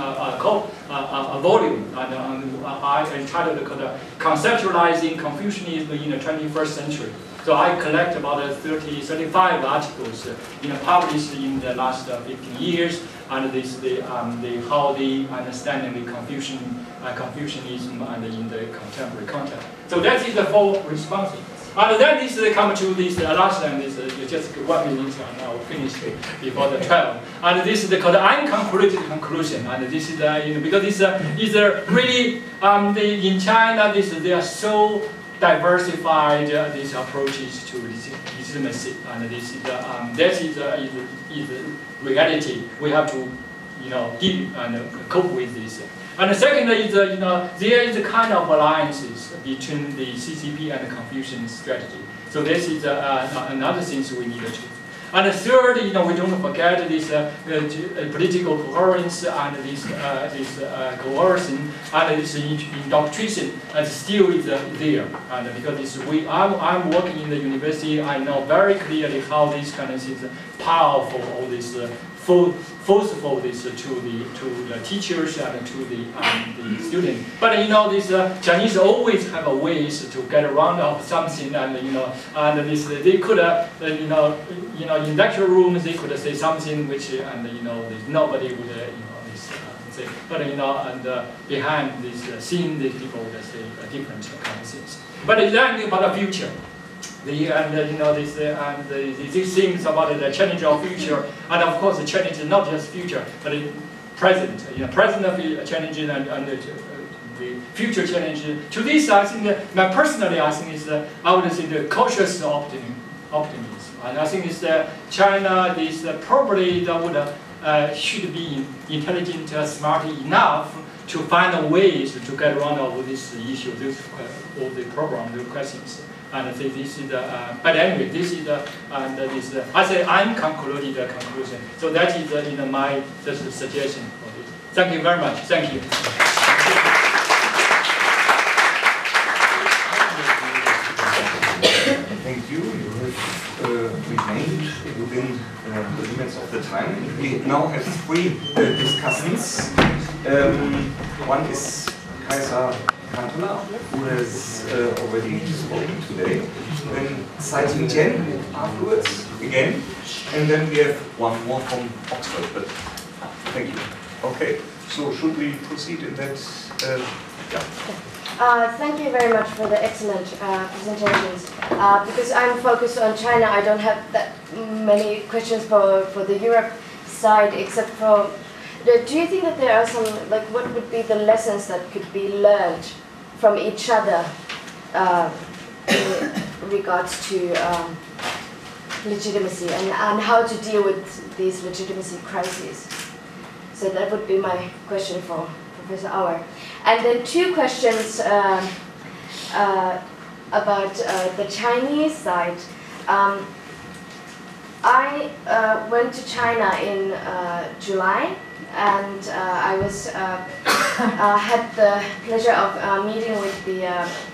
a volume and I entitled Conceptualizing Confucianism in the 21st Century. So I collect about 35 articles published in the last 15 years, and how they understanding the Confucianism and in the contemporary context. So that is the full response. And then they come to this last one. This just 1 minute, and I will finish before the 12. And this is called unconcluded conclusion. And this is because this is really in China. They are so diversified these approaches to legitimacy, and this is that is reality. We have to deal and cope with this. And the second is there is a kind of alliances between the CCP and the Confucian strategy. So this is another thing we need to. And the third, we don't forget this political coherence and this coercion and this indoctrination still is there. And because I'm working in the university, I know very clearly how this kind of things powerful, all this forceful this to the teachers and to the students. But this Chinese always have a ways to get around of something, and and this they could in lecture rooms they could say something which nobody would say. But and behind this scene, these people would say different kind of things. But then about the future. These things about the challenge of future, and of course the challenge is not just future, but present. Present of challenges and the future challenge. To this, I think personally, I think is I would say the cautious optimism. And I think it's China is probably that would should be intelligent, smart enough to find ways to get around all these issues, all the program, the questions. And this is but anyway, this is I say unconcluded conclusion. So that is my suggestion for this. Thank you very much. Thank you. Thank you. You have remained within the limits of the time. We now have 3 discussants. One is Kaiser Cantona, who has already spoken today. Then Citing Tian afterwards, again. And then we have one more from Oxford. But thank you. Okay, so should we proceed in that? Yeah. Thank you very much for the excellent presentations. Because I'm focused on China, I don't have that many questions for the Europe side, except for, do you think that there are some, what would be the lessons that could be learned from each other in regards to legitimacy and how to deal with these legitimacy crises? So that would be my question for Professor Auer. And then 2 questions about the Chinese side. I went to China in July, and I was had the pleasure of meeting with the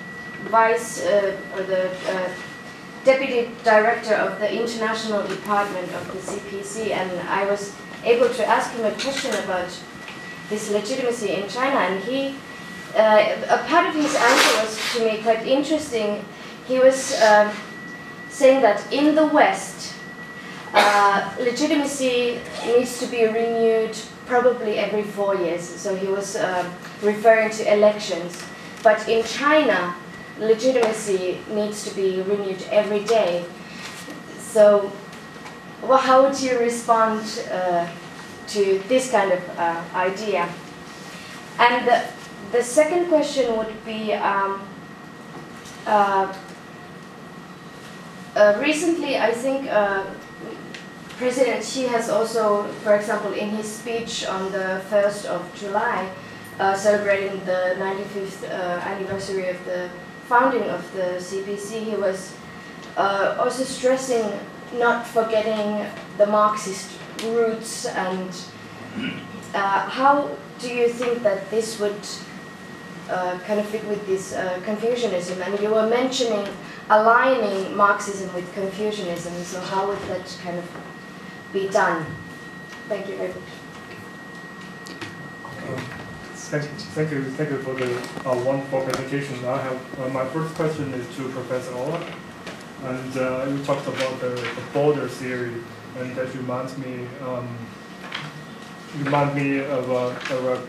deputy director of the international department of the CPC, and I was able to ask him a question about this legitimacy in China, and he, a part of his answer was to me quite interesting. He was saying that in the West, legitimacy needs to be renewed probably every 4 years. So he was referring to elections. But in China, legitimacy needs to be renewed every day. So well, how would you respond to this kind of idea? And the second question would be, recently I think President Xi has also, for example, in his speech on the 1st of July, celebrating the 95th anniversary of the founding of the CPC, he was also stressing not forgetting the Marxist roots. And how do you think that this would kind of fit with this Confucianism? And you were mentioning aligning Marxism with Confucianism, so how would that kind of be done? Thank you very much. Thank you for the wonderful presentation. I have my first question is to Professor Auer, and you talked about the border theory, and that reminds me of a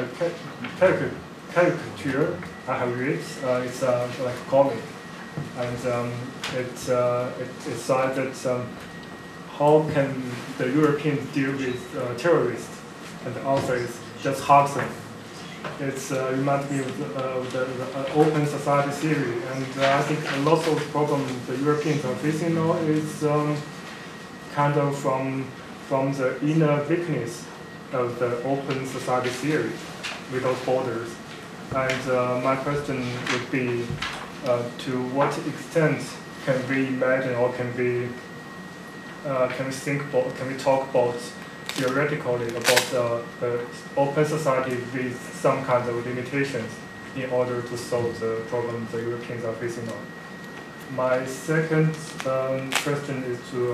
caricature I have read. It's like a comic, and it cited how can the Europeans deal with terrorists, and the answer is just hug them. It reminds me of the open society theory, and I think a lot of problems the Europeans are facing now is kind of from the inner weakness of the open society theory without borders. And my question would be, to what extent can we imagine, or can we think about, can we talk about theoretically about the open society with some kind of limitations in order to solve the problem the Europeans are facing now? My second question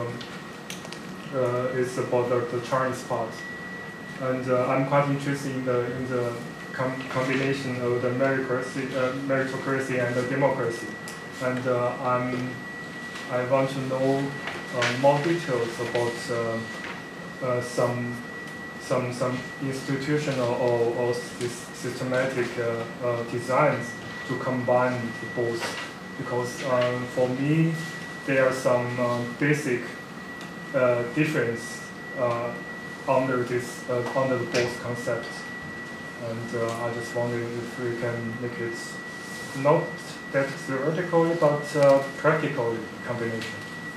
is about the Chinese part, and I'm quite interested in the combination of the meritocracy and the democracy, and I want to know more details about some institutional or systematic designs to combine both, because for me there are some basic difference under both concepts, and I just wondering if we can make it not that theoretically but practically combination.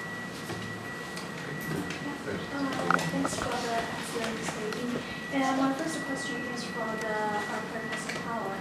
Thanks for the excellent speaking. And my first question is for the Professor Auer.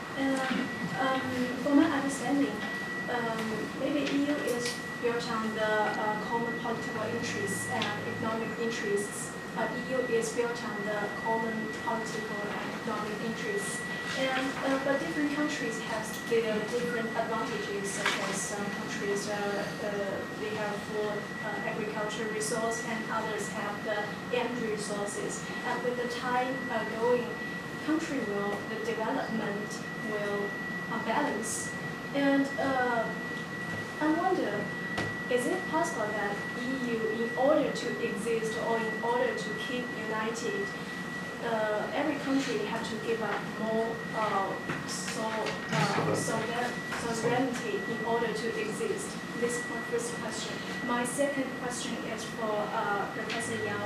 From my understanding, maybe EU is built on the common political interests and economic interests. EU is built on the common political and economic interests. And but different countries have their different advantages, such as some countries they have full agricultural resource, and others have the energy resources. And with the time going, the development will unbalance. And I wonder, is it possible that EU, in order to exist or in order to keep united, every country have to give up more sovereignty in order to exist? This is my first question. My second question is for Professor Yao.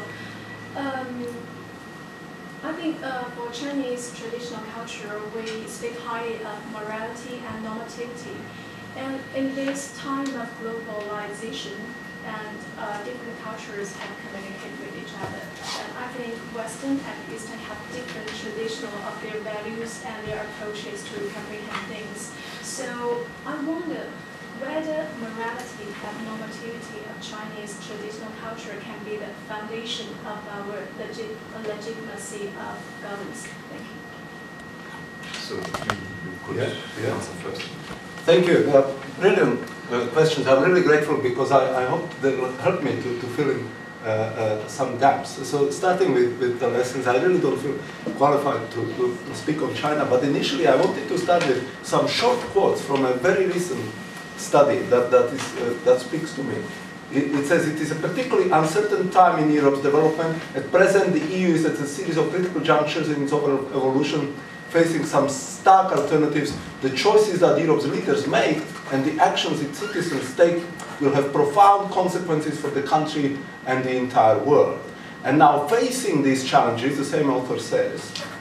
I think for Chinese traditional culture, we speak highly of morality and normativity. And in this time of globalization, and different cultures have communicated with each other. And I think Western and Eastern have different traditional of their values and their approaches to comprehend things. So I wonder whether morality and normativity of Chinese traditional culture can be the foundation of our legitimacy of governance. Thank you. So you could answer first. Thank you. Brilliant questions. I'm really grateful because I hope they will help me to fill in some gaps. So starting with the lessons, I really don't feel qualified to speak on China, but initially I wanted to start with some short quotes from a very recent study that speaks to me. It says, it is a particularly uncertain time in Europe's development. At present, the EU is at a series of critical junctures in its overall evolution, facing some stark alternatives. The choices that Europe's leaders make and the actions its citizens take will have profound consequences for the country and the entire world. And now, facing these challenges, the same author says,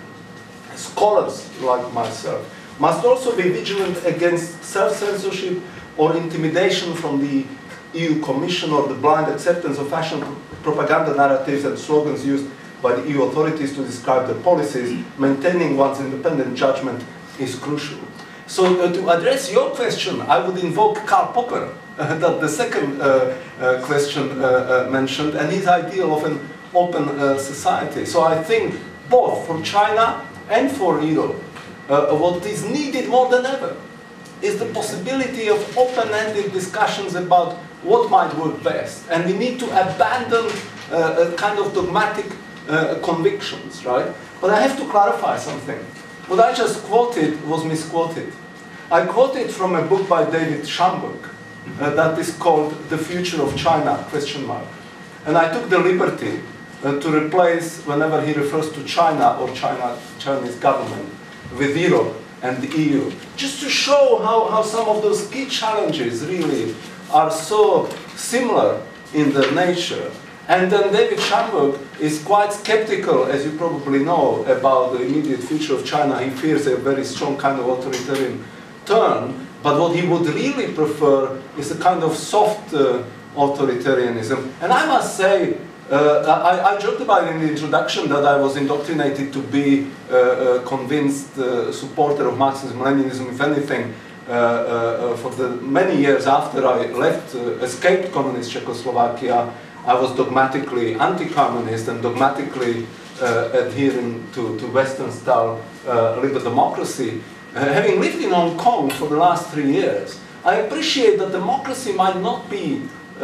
scholars like myself must also be vigilant against self-censorship or intimidation from the EU Commission or the blind acceptance of fashion propaganda narratives and slogans used by the EU authorities to describe their policies. Maintaining one's independent judgment is crucial. So to address your question, I would invoke Karl Popper, that the second question mentioned, and his ideal of an open society. So I think both for China and for Europe, what is needed more than ever is the possibility of open-ended discussions about what might work best. And we need to abandon a kind of dogmatic convictions, right? But I have to clarify something. What I just quoted was misquoted. I quoted from a book by David Schamburg that is called The Future of China, ? And I took the liberty to replace, whenever he refers to China or Chinese government, with Europe and the EU, just to show how some of those key challenges really are so similar in their nature. And then David Schamburg is quite skeptical, as you probably know, about the immediate future of China. He fears a very strong kind of authoritarian turn, but what he would really prefer is a kind of soft authoritarianism. And I must say, I joked about in the introduction that I was indoctrinated to be a convinced supporter of Marxism-Leninism, if anything, for the many years after I left, escaped communist Czechoslovakia. I was dogmatically anti-communist and dogmatically adhering to Western-style liberal democracy. Having lived in Hong Kong for the last 3 years, I appreciate that democracy might not be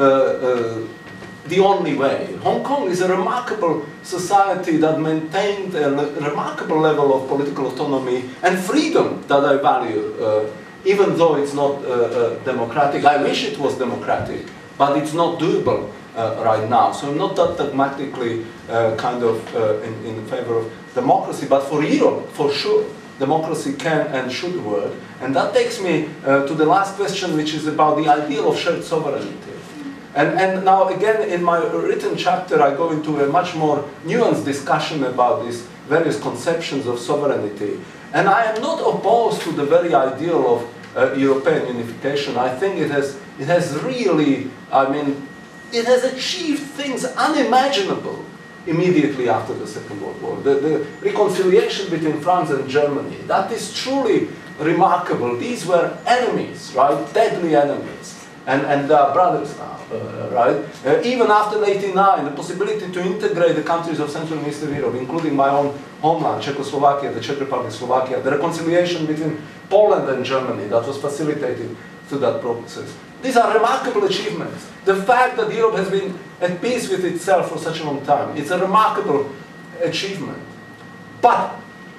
the only way. Hong Kong is a remarkable society that maintained a remarkable level of political autonomy and freedom that I value, even though it's not democratic. I wish it was democratic, but it's not doable right now. So I'm not that dogmatically kind of in favor of democracy, but for Europe, for sure, democracy can and should work. And that takes me to the last question, which is about the ideal of shared sovereignty. And now again, in my written chapter, I go into a much more nuanced discussion about these various conceptions of sovereignty. And I am not opposed to the very ideal of European unification. I think it has really, I mean, it has achieved things unimaginable immediately after the Second World War. The reconciliation between France and Germany, that is truly remarkable. These were enemies, right? Deadly enemies. And brothers now, right? Even after 1989, the possibility to integrate the countries of Central and Eastern Europe, including my own homeland, Czechoslovakia, the Czech Republic, Slovakia, the reconciliation between Poland and Germany that was facilitated through that process. These are remarkable achievements. The fact that Europe has been at peace with itself for such a long time, it's a remarkable achievement. But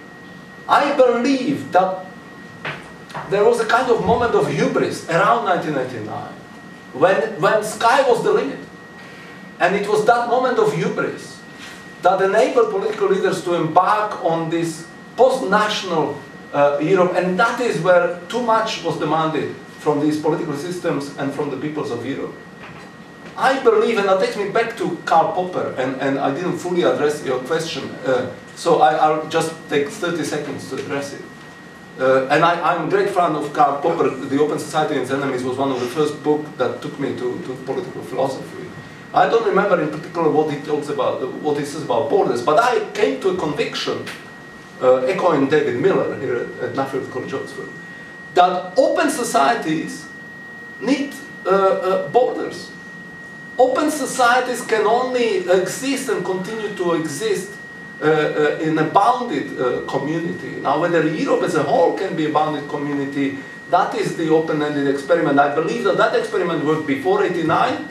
I believe that there was a kind of moment of hubris around 1999 when sky was the limit. And it was that moment of hubris that enabled political leaders to embark on this post-national Europe, and that is where too much was demanded from these political systems and from the peoples of Europe. I believe, and that takes me back to Karl Popper, and I didn't fully address your question, so I'll just take 30 seconds to address it. And I'm a great fan of Karl Popper. The Open Society and its Enemies was one of the first books that took me to political philosophy. I don't remember in particular what he talks about, what he says about borders, but I came to a conviction, echoing David Miller here at Nuffield College, Oxford, that open societies need borders. Open societies can only exist and continue to exist in a bounded community. Now, whether Europe as a whole can be a bounded community, that is the open-ended experiment. I believe that that experiment worked before '89,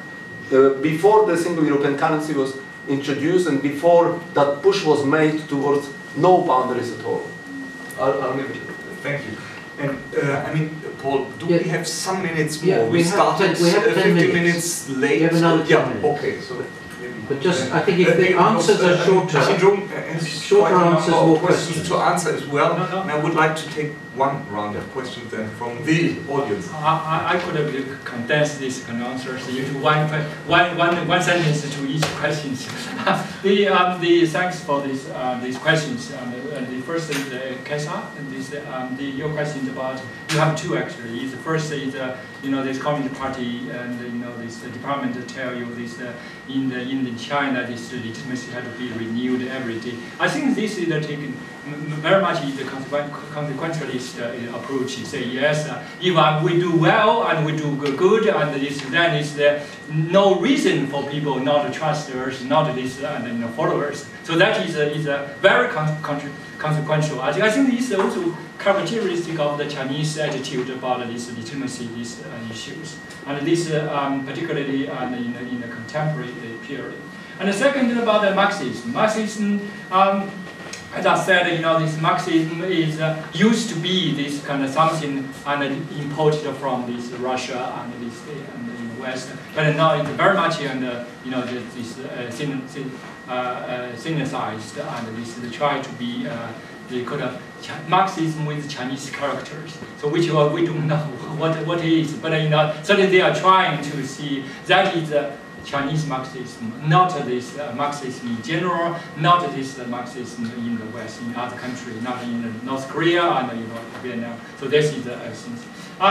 before the single European currency was introduced and before that push was made towards no boundaries at all. I'll leave it. Thank you. And I mean, Paul, do we have some minutes more? Yeah, we started 10 50 minutes late. We have another 10 minutes. Okay, so but just, I think if the answers are shorter, Xinzhong has shorter quite a answers, number more of questions to answer as well. No. And I would like to take one round of questions then from the audience. I could have condensed these kind of answers into one sentence to each question. Thanks for these questions. The first is Kesa, and your question is about, you have two actually. The first is this Communist Party and this department tell you this in China this legitimacy had to be renewed every day. I think this is taken very much is the consequentialist approach. You say yes, if we do well and we do good, and then is there no reason for people not to trust us, not this followers. So that is a very consequential. I think this is also characteristic of the Chinese attitude about this legitimacy, these issues, and this particularly in the contemporary period. And the second about the Marxism. Marxism, as I said, this Marxism is used to be this kind of something imported from this Russia and this in the West, but now it's very much synthesized, and this try to be they call it Marxism with Chinese characters. So which we don't know what it is, but certainly they are trying to see that is Chinese Marxism, not this Marxism in general, not this Marxism in the West, in other countries, not in North Korea and Vietnam. So this is the essence.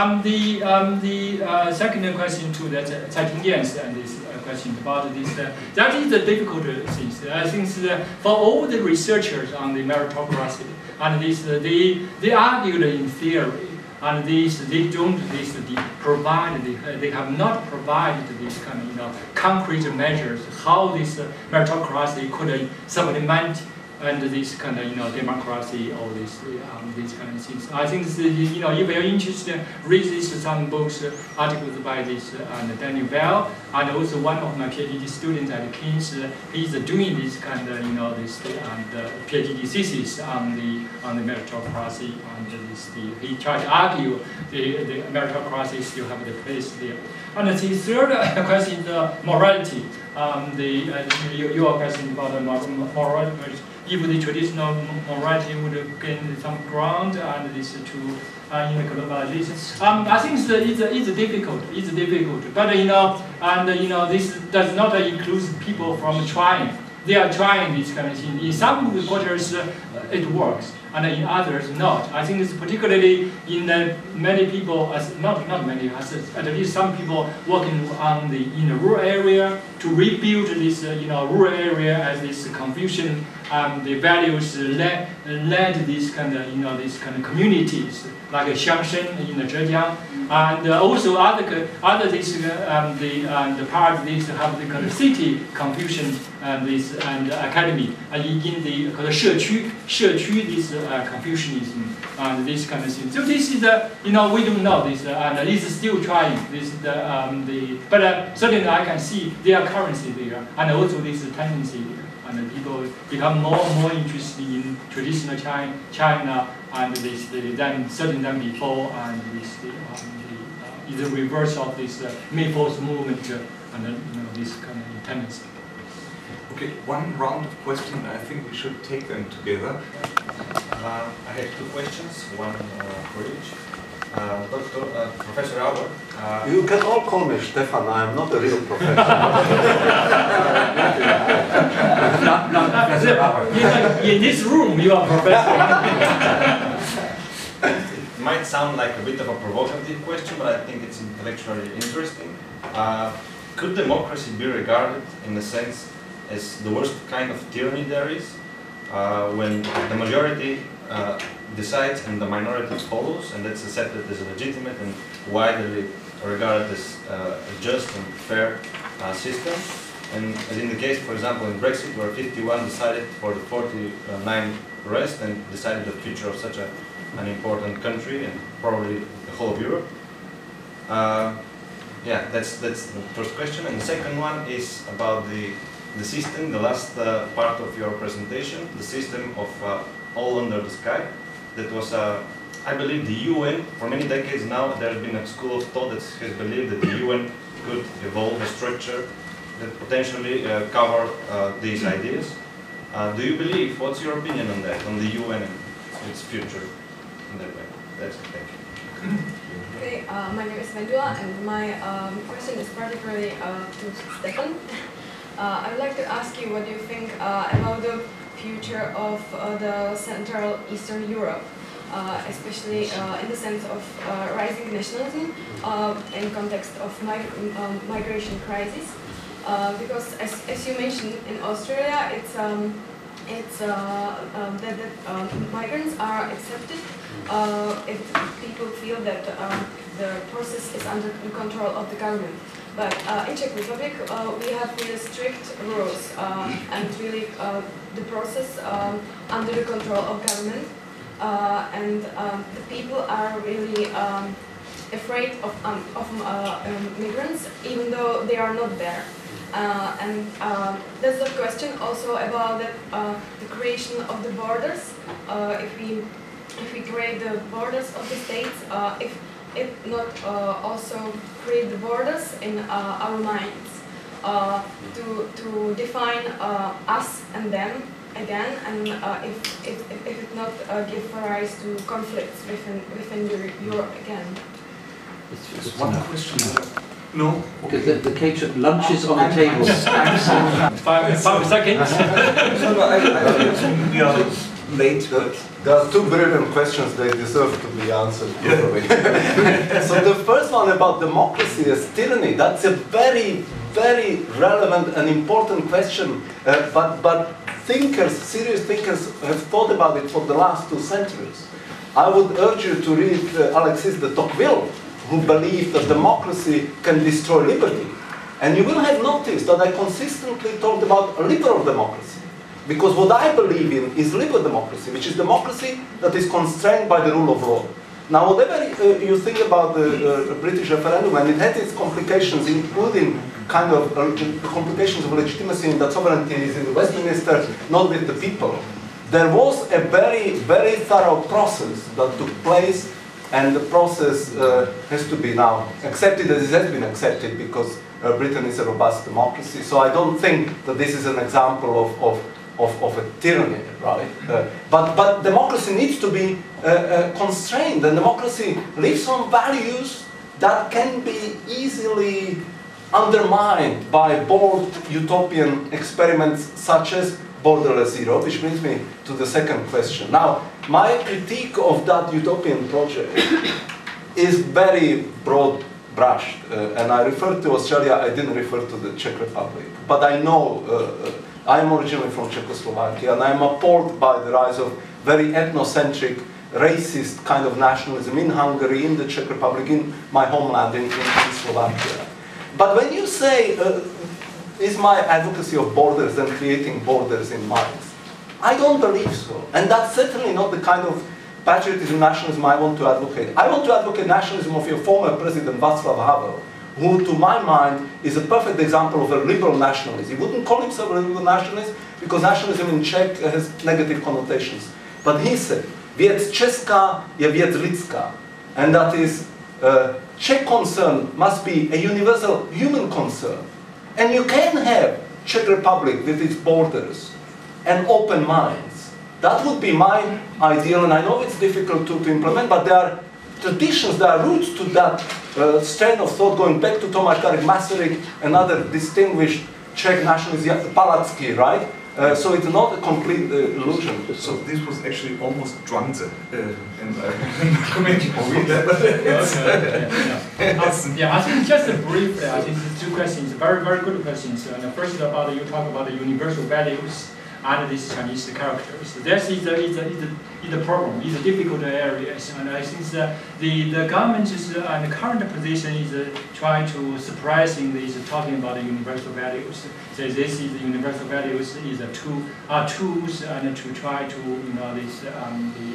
The second question to that Cai Tingyan's and this question about this, that is the difficult thing. I think for all the researchers on the meritocracy, and this they argued in theory. And they don't provide, they have not provided these kind of concrete measures how this meritocracy could supplement and this kind of democracy or these kind of things. I think if you're interested, read some books, articles by this Daniel Bell, and also one of my PhD students at King's. He's doing this kind of this PhD thesis on the meritocracy, and he tried to argue the meritocracy still have the place there. And the third question is morality. Your question about the morality. If the traditional morality would gain some ground and this to globalization, I think it's difficult. It's difficult, but this does not include people from trying. They are trying this kind of thing. In some quarters, it works, and in others not. I think it's particularly in many people, not many, at least some people working in the rural area to rebuild this rural area as this Confucian the values led these kind of communities like Xiangshen in Zhejiang, and also other this the part these have the kind of city Confucian and academy in the kind of 社区 this Confucianism and this kind of thing. So this is we don't know this and it's still trying this but certainly I can see their currency there and also this tendency there. And people become more and more interested in traditional China and this certainly than before, and this is the reverse of this May-4th movement and this kind of tendency. Okay, one round of questions. I think we should take them together. I have two questions, one for each. Professor Auer. You can all call me Stefan, I am not a real professor. Professor Auer. In this room, you are professor. It might sound like a bit of a provocative question, but I think it's intellectually interesting. Could democracy be regarded, in a sense, as the worst kind of tyranny there is, when the majority decides and the minority follows, and that's accepted as a legitimate and widely regarded as a just and fair system? And as in the case, for example, in Brexit, where 51 decided for the 49 rest and decided the future of such an important country and probably the whole of Europe. Yeah, that's the first question. And the second one is about the system, the last part of your presentation, the system of all under the sky. That was, I believe, the UN. For many decades now, there has been a school of thought that has believed that the UN could evolve a structure that potentially cover these ideas. Do you believe? What's your opinion on that, on the UN and its future in that way? That's it. Thank you. Okay, my name is Vendula, and my question is particularly to Stefan. I would like to ask you what you think about the future of the Central Eastern Europe, especially in the sense of rising nationalism in context of migration crisis. Because as you mentioned, in Australia, that migrants are accepted if people feel that the process is under the control of the government. But in Czech Republic, we have really strict rules and really the process under the control of government, and the people are really afraid of migrants, even though they are not there. And there's a question also about the creation of the borders. If we create the borders of the states, if it not also create the borders in our minds to define us and them again, and if it not give rise to conflicts within Europe again. Just one question. No. Because the cake lunch is on the table. 5 seconds. We are late, but there are two brilliant questions. They deserve to be answered properly. So the first one about democracy as tyranny, that's a very, very relevant and important question. But thinkers, serious thinkers, have thought about it for the last 2 centuries. I would urge you to read Alexis de Tocqueville, who believed that democracy can destroy liberty. And you will have noticed that I consistently talked about a liberal democracy. Because what I believe in is liberal democracy, which is democracy that is constrained by the rule of law. Now, whatever you think about the British referendum, and it had its complications, including kind of complications of legitimacy in that sovereignty is in Westminster, not with the people. There was a very, very thorough process that took place, and the process has to be now accepted as it has been accepted, because Britain is a robust democracy. So I don't think that this is an example of a tyranny, right? But democracy needs to be constrained, and democracy lives on values that can be easily undermined by bold utopian experiments such as borderless Europe, which brings me to the second question. Now, my critique of that utopian project is very broad brushed, and I referred to Australia, I didn't refer to the Czech Republic, but I know I'm originally from Czechoslovakia, and I'm appalled by the rise of very ethnocentric, racist kind of nationalism in Hungary, in the Czech Republic, in my homeland, in Slovakia. But when you say, is my advocacy of borders and creating borders in minds? I don't believe so. And that's certainly not the kind of patriotism, nationalism I want to advocate. I want to advocate nationalism of your former president, Václav Havel, who, to my mind, is a perfect example of a liberal nationalist. He wouldn't call himself a liberal nationalist because nationalism in Czech has negative connotations. But he said, věc česká je věc lidská. And that is, Czech concern must be a universal human concern. And you can have Czech Republic with its borders and open minds. That would be my ideal, and I know it's difficult to implement, but there are traditions, there are roots to that strain of thought going back to Tomáš Garrigue Masaryk, another distinguished Czech nationalist, Palacký, right? So it's not a complete illusion. So this was actually almost Drunze, and I'm commenting on that, but yeah, I think just briefly, I think the 2 questions, very, very good questions. And first about, you talk about the universal values and these Chinese characters. This is the problem, is a difficult areas, and I think that the government is, and the current position is trying to suppressing these, talking about the universal values. So this is the universal values is tools and to try to, you know, this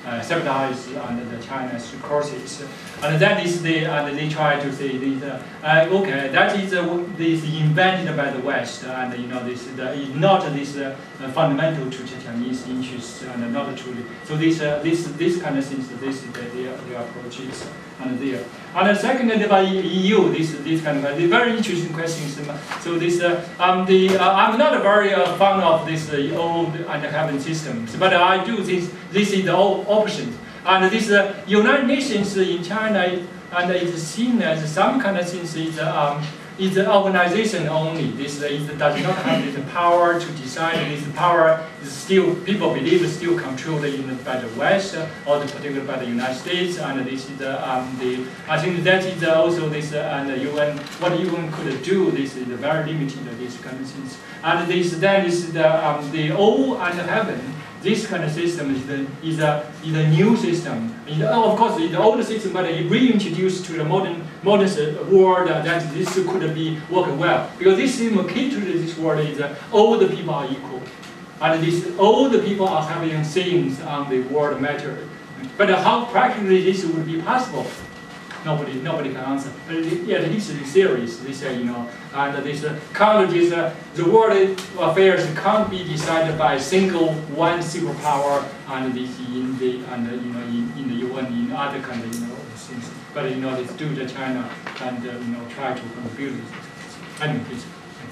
sabotage the China's courses. And that is they try to say this, okay, that is this invented by the West, and this is not this fundamental to Chinese interests, and not truly. So this kind of things, this is their approach is and there. And secondly, by EU, this kind of very interesting questions. So this I'm not very fond of this old and heaven systems, but I do think this is the option. And this United Nations in China, and it's seen as some kind of things is an organization only. This does not have the power to decide. This power is still, people believe, is still controlled by the West, or particularly by the United States. And this is I think that is also this and UN. What the UN could do, this is very limited. These kind of things. And this then is the old and heaven. This kind of system is a new system. Of course, it's the old system, but it reintroduced to the modern world that this could be work well. Because this system key to this world is all the people are equal, and all the people are having sayings on the world matter. But how practically this would be possible? Nobody can answer. But at least in series, they say, and this the world affairs can't be decided by one superpower, and this in the UN, in other kind of things. But it's due to China and try to build it. Anyway, please.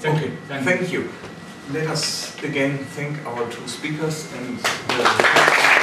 Thank you. Let us again thank our two speakers and.